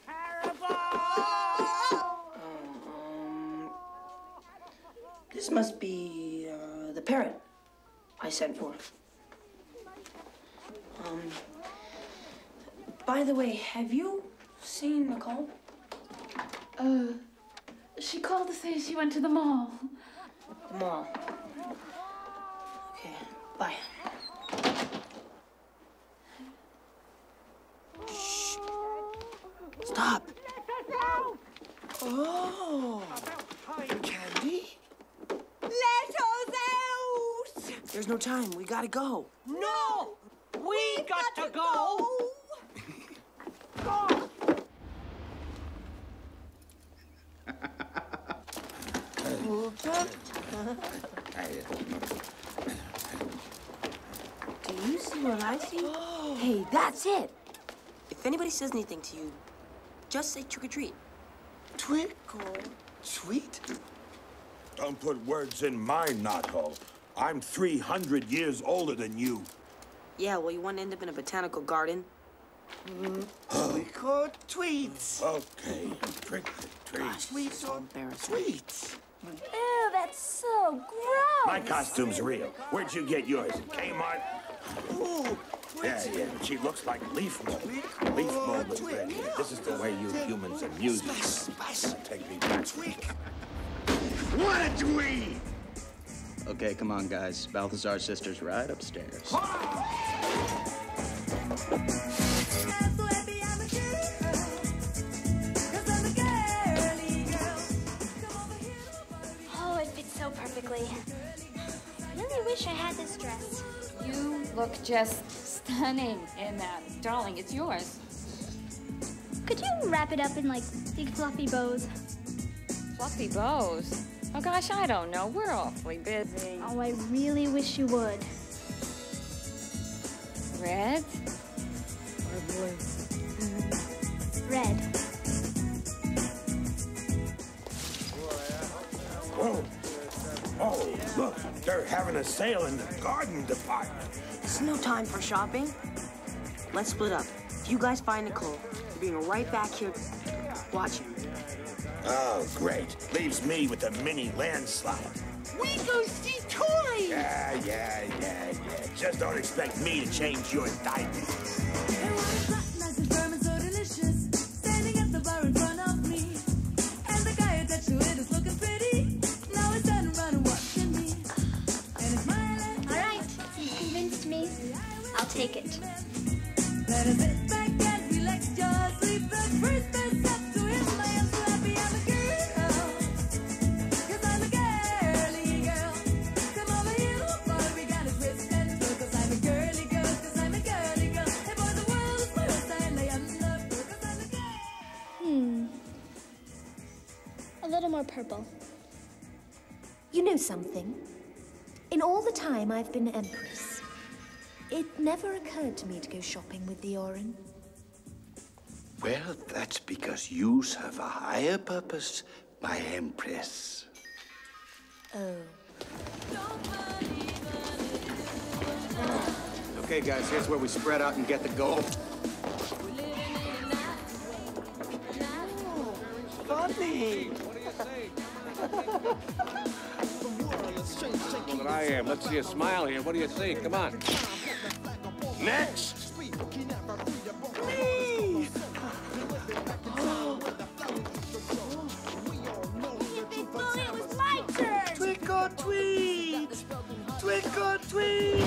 This must be the parrot I sent for. By the way, have you seen Nicole? She called to say she went to the mall. Mall. Okay, bye. Shh. Stop. Oh. Candy? Let us out! There's no time. We gotta go. No! We got to go! Do you see what I see? Hey, that's it. If anybody says anything to you, just say trick or treat. Trick or treat? Don't put words in my knothole. I'm 300 years older than you. Yeah, well, you want to end up in a botanical garden? Trick or treats. Okay, trick or treat. Sweets or treats. Ew, that's so gross. My costume's real. Where'd you get yours? Kmart? Ooh, yeah, but she looks like leaf mold. Leaf mold is red. This is the way you humans amuse yourselves. Take me back. What a dweeb! Okay, come on, guys. Balthazar's sister's right upstairs. Oh, it fits so perfectly. I really wish I had this dress. You look just stunning in that. Darling, it's yours. Could you wrap it up in, like, big fluffy bows? Fluffy bows? Oh, gosh, I don't know. We're awfully busy. Oh, I really wish you would. Red or blue? Red. Whoa. Oh, look, they're having a sale in the garden department. It's no time for shopping. Let's split up. If you guys find Nicole, you're being right back here watching. Oh, great. Leaves me with a mini landslide. We go see toys! Yeah. Just don't expect me to change your diaper. All right, you convinced me. I'll take it. Let us sit back and relax your sleep. The first best up to him. I am so happy I'm a girl. 'Cause I'm a girly girl. Come over here, boy, we got a twist and twirl. 'Cause I'm a girly girl, 'cause I'm a girly girl. Hey boy, the world is my host and I am the girl. 'Cause I'm a girl. A little more purple. You know something? In all the time I've been Empress, it never occurred to me to go shopping with the Orin. Well, that's because you serve a higher purpose, my Empress. Oh. Okay, guys, here's where we spread out and get the gold. Funny! Well, that I am. Let's see a smile here. What do you think? Come on. Next! Me! It was my turn! Trick or treat! Trick or treat!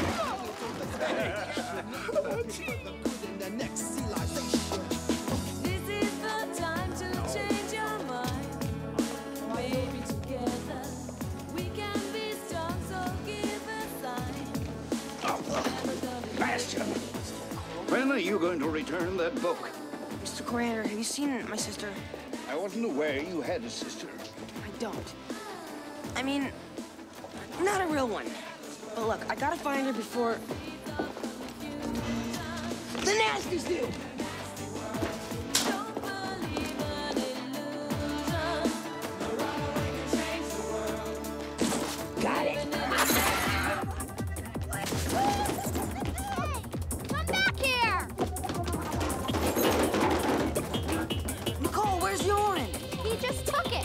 This is the time to change your mind. Maybe together we can be strong, so give a sign. Bastion! When are you going to return that book? Mr. Coriander, have you seen my sister? I wasn't aware you had a sister. I don't. I mean, not a real one. But look, I gotta find her before the nasties do. Got it. Come back here! Nicole, where's the Orin? He just took it.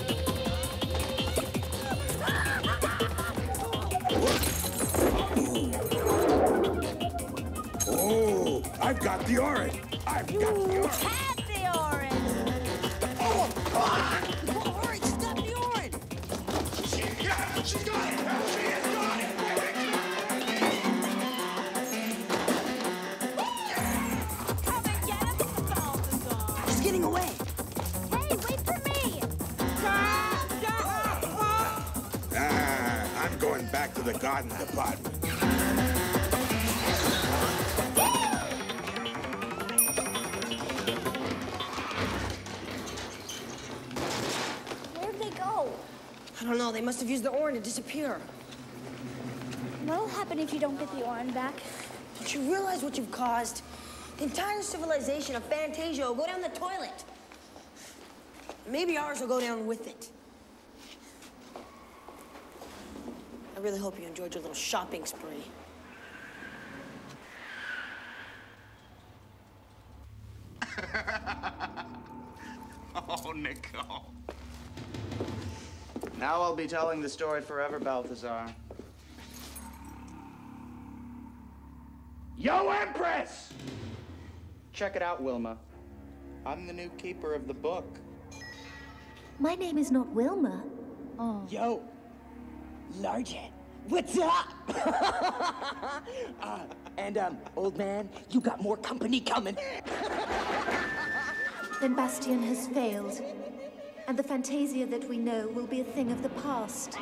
Oh, I've got the Orin. I've got the Orin. Have the Orin. Oh, All right, she's got the Orin. she's got it. She has got it. Come and get him, Balthazar. She's getting away. Hey, wait for me. I'm going back to the garden department. Where'd they go? I don't know. They must have used the Orin to disappear. What'll happen if you don't get the Orin back? Don't you realize what you've caused? The entire civilization of Fantasia will go down the toilet. Maybe ours will go down with it. I really hope you enjoyed your little shopping spree. Oh, Nicole. Now I'll be telling the story forever, Balthazar. Yo, Empress! Check it out, Wilma. I'm the new keeper of the book. My name is not Wilma. Oh. Yo, Larget, what's up? Old man, you got more company coming. Then Bastion has failed, and the Fantasia that we know will be a thing of the past.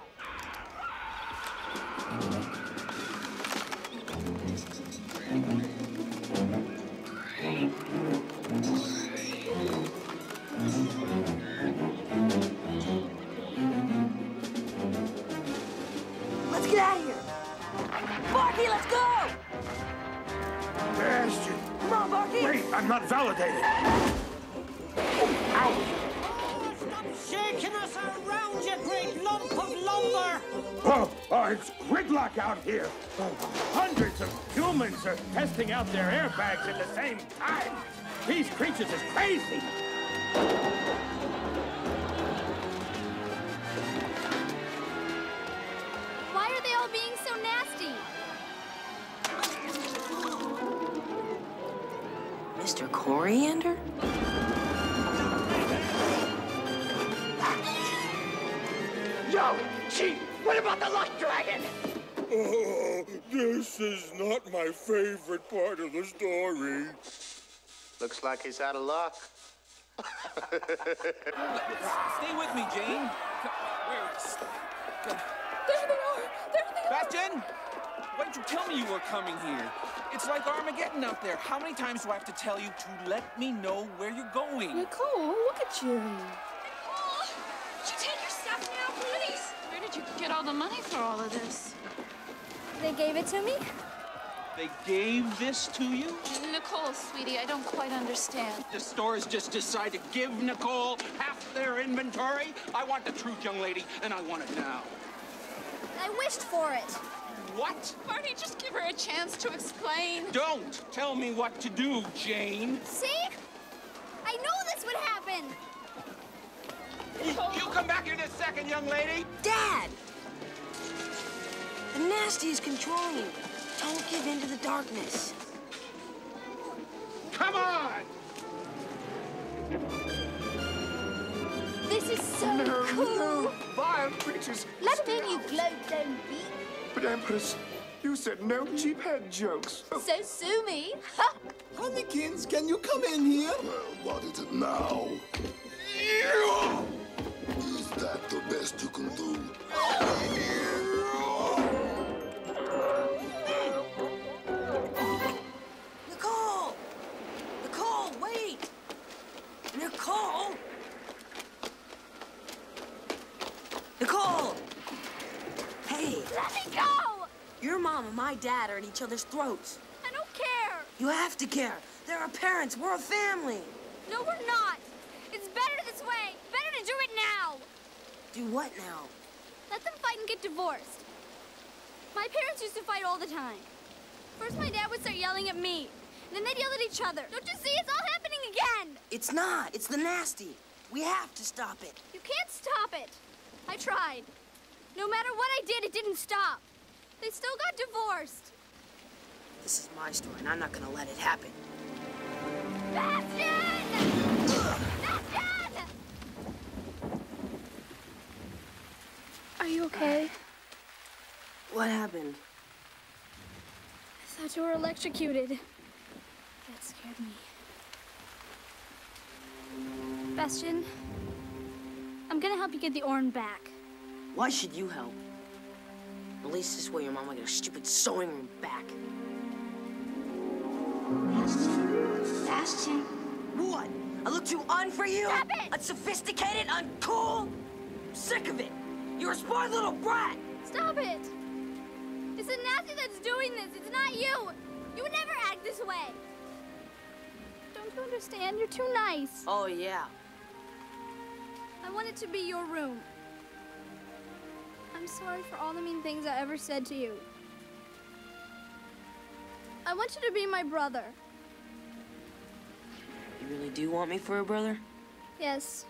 Let's get out of here. Barky, let's go! Bastion! Come on, Barky! Wait, I'm not validated. Ow! Stop shaking us around, you great lump of lumber! It's gridlock out here. Hundreds of humans are testing out their airbags at the same time. These creatures is crazy. Why are they all being so nasty? Mr. Coriander? Yo, Chief, what about the luck dragon? Oh, this is not my favorite part of the story. Looks like he's out of luck. Stay with me, Jane. Where is... There they are! There they are! Bastion! Why didn't you tell me you were coming here? It's like Armageddon out there. How many times do I have to tell you to let me know where you're going? Nicole, look at you. Nicole, would you take your stuff now, please? Where did you get all the money for all of this? They gave it to me? They gave this to you? Nicole, sweetie, I don't quite understand. The stores just decide to give Nicole half their inventory? I want the truth, young lady, and I want it now. I wished for it. What? Barney, just give her a chance to explain. Don't tell me what to do, Jane. See? I knew this would happen. You come back here this second, young lady. Dad! The nasty is controlling you. Don't give in to the darkness. Come on! This is so cool. Vile creatures. Let me in, you glow-dome beak. But Empress, you said no cheap head jokes. So sue me. Honeykins, can you come in here? Well, what is it now? Is that the best you can do? Nicole! Nicole, wait! Nicole! Nicole! Hey! Let me go! Your mom and my dad are at each other's throats. I don't care. You have to care. They're our parents. We're a family. No, we're not. It's better this way. Better to do it now. Do what now? Let them fight and get divorced. My parents used to fight all the time. First, my dad would start yelling at me. Then they'd yell at each other. Don't you see? It's all happening again. It's not. It's the nasty. We have to stop it. You can't stop it. I tried. No matter what I did, it didn't stop. They still got divorced. This is my story, and I'm not gonna let it happen. Bastion! Bastion! Are you okay? What happened? I thought you were electrocuted. That scared me. Bastion, I'm gonna help you get the Orin back. Why should you help? At least this way your mom will get her stupid sewing room back. Bastion. What? I look too for you? Stop it! Unsophisticated, uncool? I'm sick of it. You're a spoiled little brat. Stop it! It's the nasty that's doing this. It's not you. You would never act this way. Don't you understand? You're too nice. Oh, yeah. I want it to be your room. I'm sorry for all the mean things I ever said to you. I want you to be my brother. You really do want me for a brother? Yes.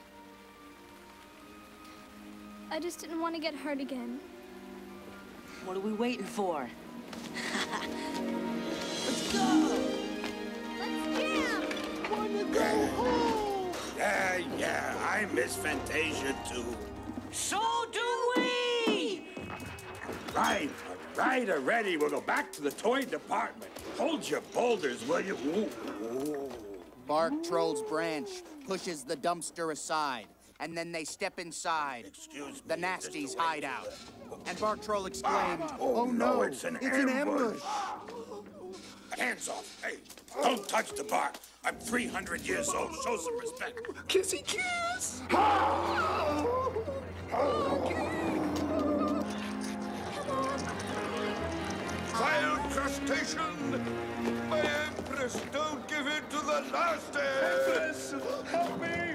I just didn't want to get hurt again. What are we waiting for? Wanna go home? Yeah, I miss Fantasia too. So do we! Right, already. We'll go back to the toy department. Hold your boulders, will you? Ooh. Bark Troll's branch pushes the dumpster aside, and then they step inside. Excuse the me, Nasty's hideout. And Bark Troll exclaimed, Oh no, it's an ambush. ambush. Hands off. Hey, don't touch the bark. I'm 300 years old. Show some respect. Kissy kiss! Vile crustacean! My Empress, don't give in to the nasty! Empress, help me!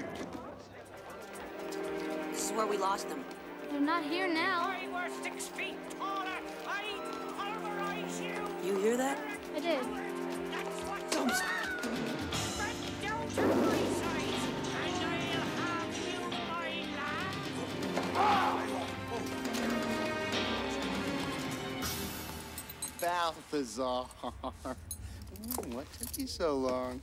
This is where we lost them. They're not here now. I were 6 feet taller. I'd pulverize you. You hear that? I did. That's what Dumps. But down to my size, and I'll have you, my lad. Balthazar. What took you so long?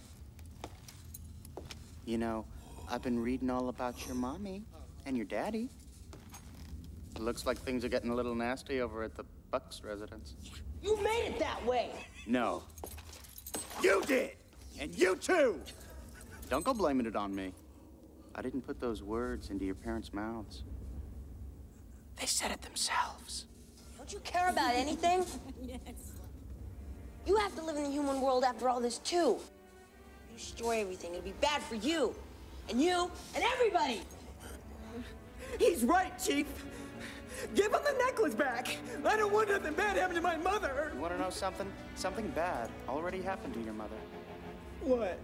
You know, I've been reading all about your mommy and your daddy. It looks like things are getting a little nasty over at the Bucks residence. You made it that way! No. You did! And you too! Don't go blaming it on me. I didn't put those words into your parents' mouths. They said it themselves. Don't you care about anything? Yes. You have to live in the human world after all this, too. You destroy everything, it'll be bad for you. And everybody! He's right, Chief. Give him the necklace back. I don't want nothing bad happen to my mother. You want to know something? Something bad already happened to your mother. What?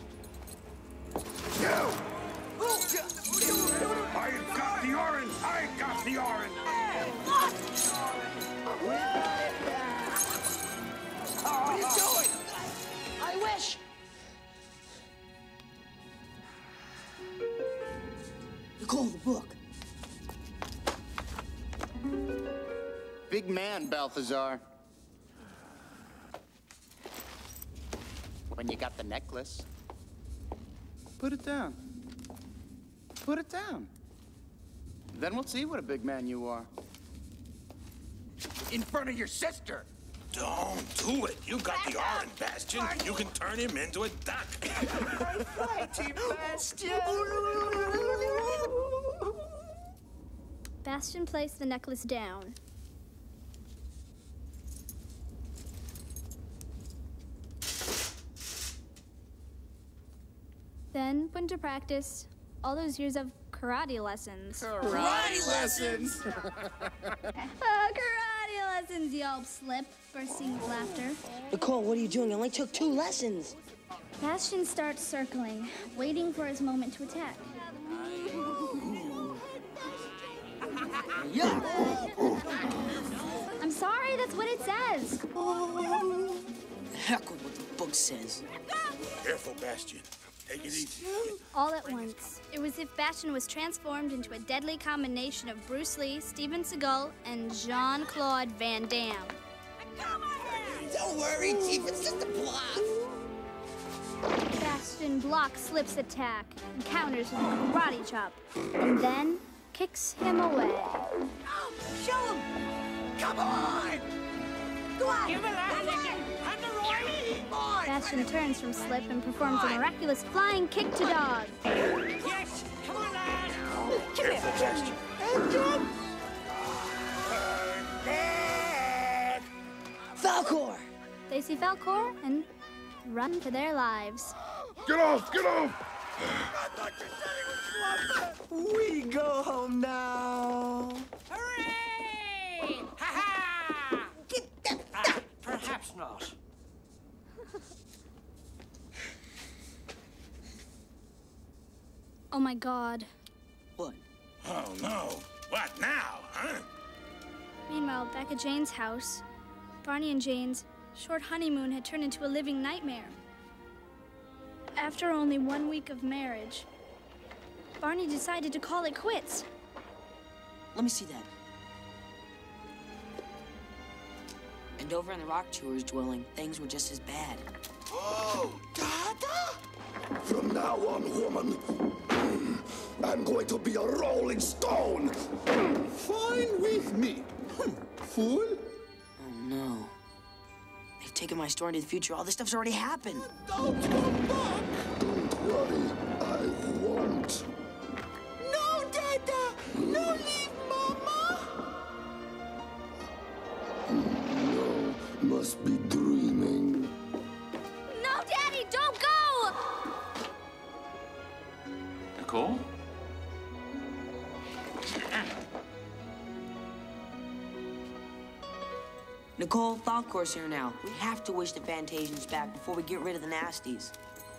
You! I got the orange! I got the orange! What are you doing? I wish. Nicole, the book. Big man, Balthazar. When you got the necklace, put it down. Put it down. Then we'll see what a big man you are. In front of your sister. Don't do it. You got the orange, Bastion. You can turn him into a duck. Mighty Bastion. Bastion placed the necklace down. Then went to practice all those years of karate lessons. Karate lessons! Karate lessons, yelped Slip, bursting with laughter. Nicole, what are you doing? I only took 2 lessons. Bastion starts circling, waiting for his moment to attack. I'm sorry, that's what it says. Heck with what the book says. Careful, Bastion. Take it easy. All at once, it was as if Bastion was transformed into a deadly combination of Bruce Lee, Steven Seagal, and Jean-Claude Van Damme. Don't worry, Chief, it's just a bluff. Bastion blocks Slip's attack and counters with a karate chop, and then kicks him away. Show him! Come on! Go on! Give it up, and the roll! Bastion turns from Slip and performs a miraculous flying kick to Dog. Yes! Come on, lad! Careful, Bastion. Falcor! They see Falcor and run for their lives. Get off! Get off! We go home now. Hooray! Ha-ha! Perhaps not. Oh my God. What? Oh, no. What now, huh? Meanwhile, back at Jane's house, Barney and Jane's short honeymoon had turned into a living nightmare. After only 1 week of marriage, Barney decided to call it quits. Let me see that. And over in the rock chewer's dwelling, things were just as bad. Oh, Dada! From now on, woman, I'm going to be a rolling stone. Fine with me. Fool. Oh, no. They've taken my story into the future. All this stuff's already happened. Don't come back. Don't worry, I won't. No, Dada! No, leave Mama! No, must be dreaming. No, Daddy, don't go! Nicole? Nicole, Falcor's here now. We have to wish the Fantasians back before we get rid of the nasties.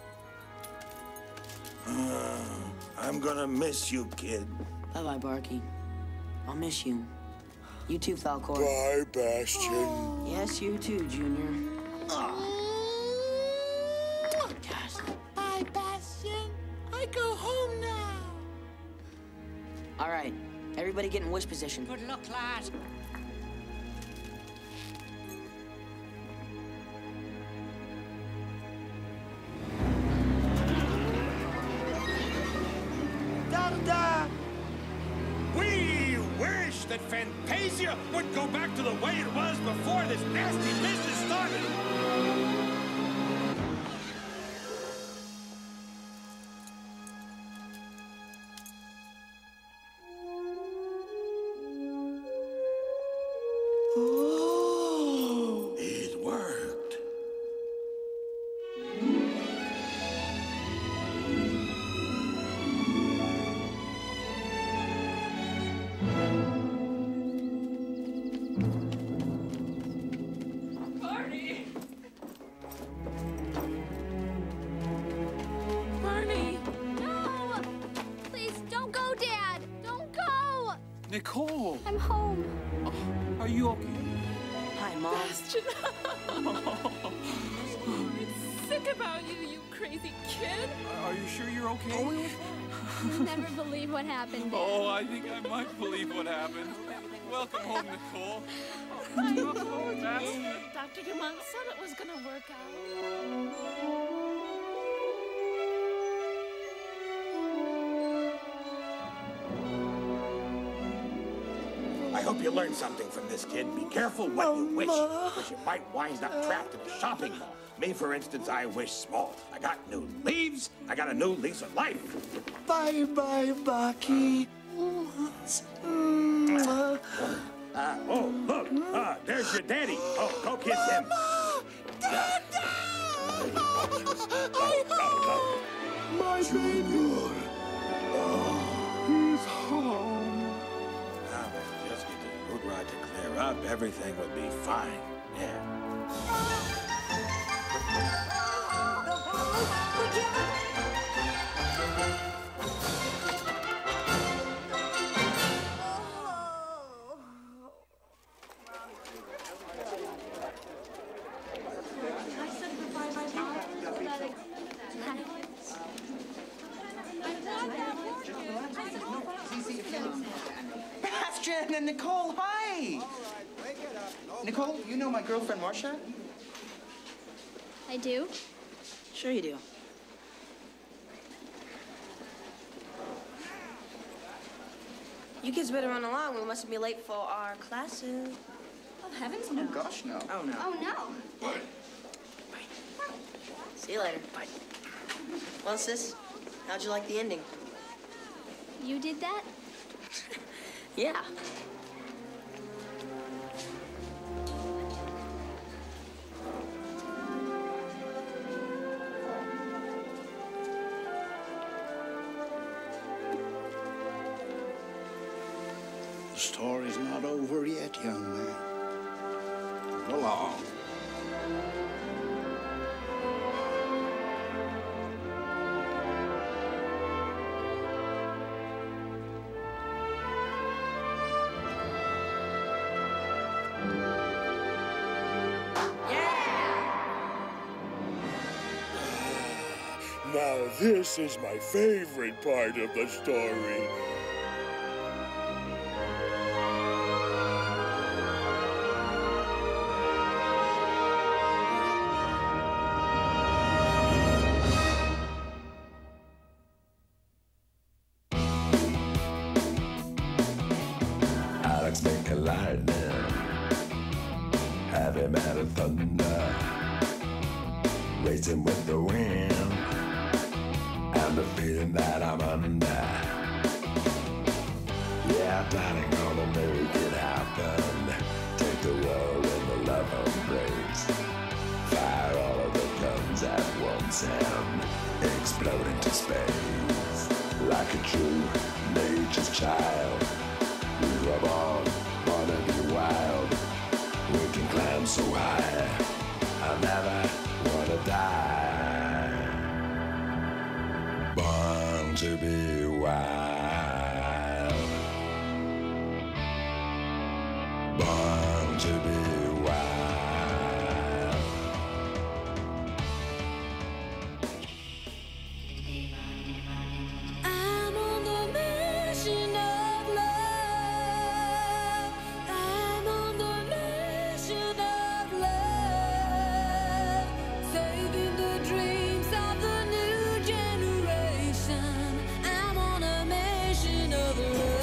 I'm gonna miss you, kid. Bye-bye, Barky. I'll miss you. You too, Falcor. Bye, Bastion. Yes, you too, Junior. Bye, Bastion. I go home now. All right, everybody get in wish position. Good luck, lad. Dada! We wish that Fantasia would go back to the way it was before this nasty business started. Oh! It worked. Barney! Barney! No! Please, don't go, Dad! Don't go! Nicole! I'm home. Are you okay? Hi, Mom. Bastion! I'm sick about you, you crazy kid. Are you sure you're okay? Oh, you'll never believe what happened, Dad. Oh, I think I might believe what happened. Welcome home, Nicole. Welcome home, Bastion. Dr. Dumont said it was gonna work out. I hope you learned something from this, kid. Be careful what you wish, because you might wind up trapped in a shopping mall. Me, for instance, I wish small. I got new leaves. I got a new lease of life. Bye-bye, Barky. Oh, look. There's your daddy. Oh, go kiss him. Dada! My baby. He's home. Now, just get the root rod to clear up. Everything will be fine. Yeah. Bastion and Nicole, hi! Nicole, you know my girlfriend, Marcia? I do. Sure you do. You kids better run along. We mustn't be late for our classes. Oh, heavens no. Oh, gosh, no. Oh, no. Oh, no. See you later. Bye. Well, sis, how'd you like the ending? You did that? Yeah. The story's not over yet, young man. Come along. Now this is my favorite part of the story. racing with the wind, and the feeling that I'm under. Yeah, darling, gonna make it happen. Take the world in the love embrace. Fire all of the guns at once and explode into space. Like a true nature's child, we rub on, wanna be wild. We can climb so high, I'll never wanna die. Born to be wild. Born to be wild. I'm on the mission of love. I'm on the mission of love. Saving the dreams of the new generation. I'm on a mission of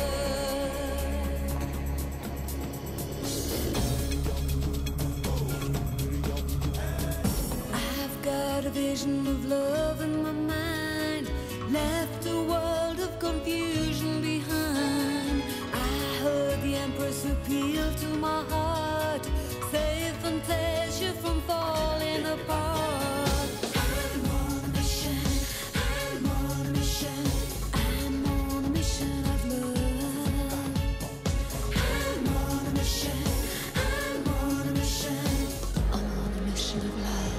love. I've got a vision of love in my mind. Left a world of confusion behind. I heard the Empress appeal to my heart. Save Fantasia from falling apart. I'm on a mission. I'm on a mission. I'm on a mission of love. I'm on a mission. I'm on a mission. I'm on a mission of love.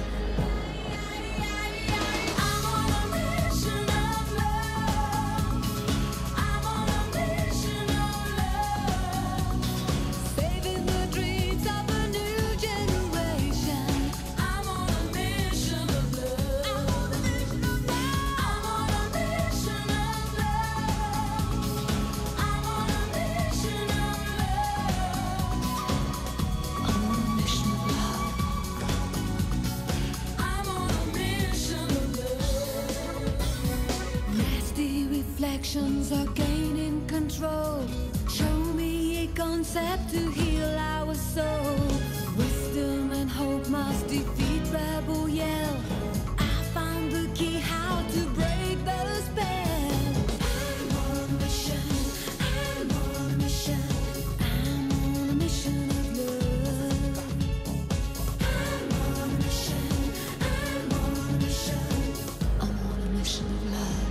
I'm on a mission of love. I'm on a mission of love. Saving the dreams of a new generation. I'm on a mission of love. I'm on a mission of love. I'm on a mission of love. I'm on a mission of love. I'm on a mission of love. I'm on a mission of love. Nasty reflections are gaining control. Show me a concept to heal our soul. Wisdom and hope must defeat rebel yell. I found the key how to break the spell. I'm on a mission. I'm on a mission. I'm on a mission of love. I'm on a mission. I'm on a mission. I'm on a mission of love.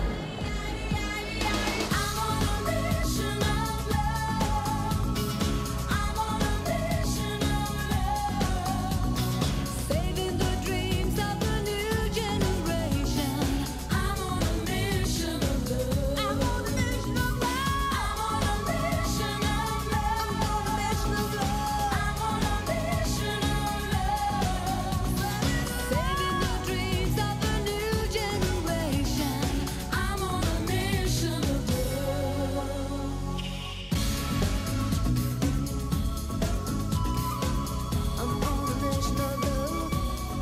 I'm on a mission of love. I'm on a mission of love. Saving the dreams of a new generation. I'm on a mission of love. I'm on a mission of love. I'm on a mission of love. I'm on a mission of love. I'm on a mission of love. Saving the dreams of a new generation. I'm on a mission of love. I'm on a mission of love.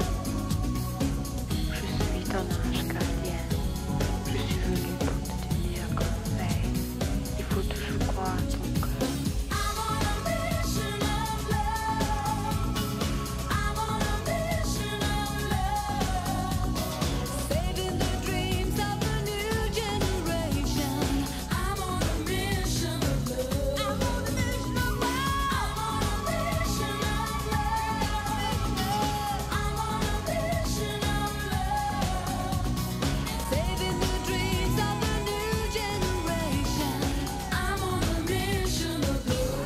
Je suis ton ange gardien. Je suis venu pour te tenir conseil. Il faut toujours croire ton cœur. I'm on a mission of love. I'm on a mission of love. Saving the dreams of a new generation. I'm on a mission of love. I'm on a mission of love. I'm on a mission of love. I'm on a mission of love. Saving the dreams of a new generation. I'm on a mission of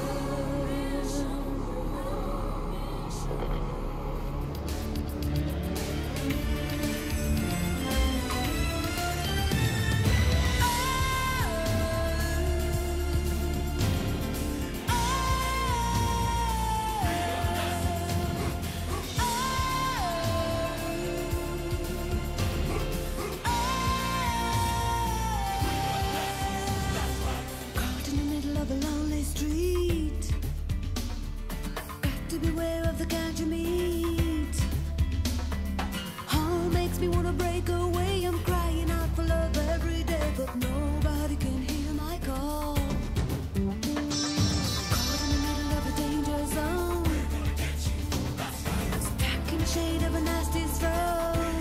Caught in the middle of a lonely street. Got to beware of the kind you meet. Home makes me wanna break away. I'm crying out for love every day, but nobody can hear my call. Caught in the middle of a danger zone. Stuck in the shade of a nasty throne.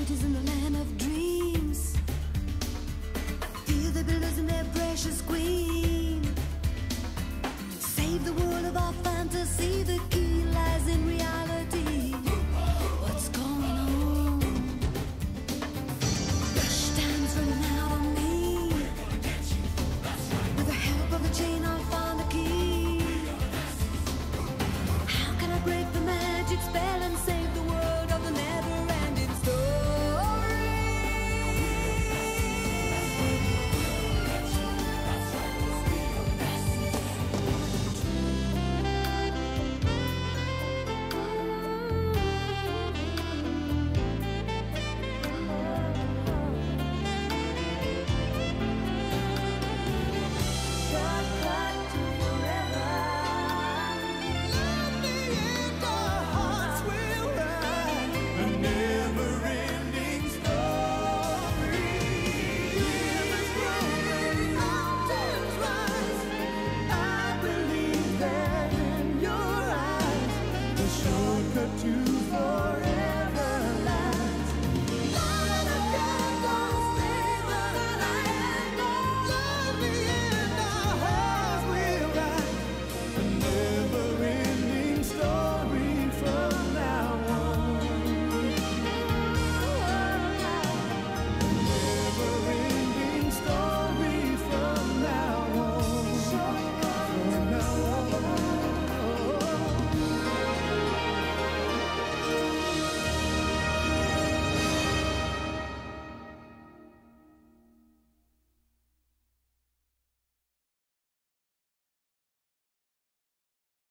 What is in the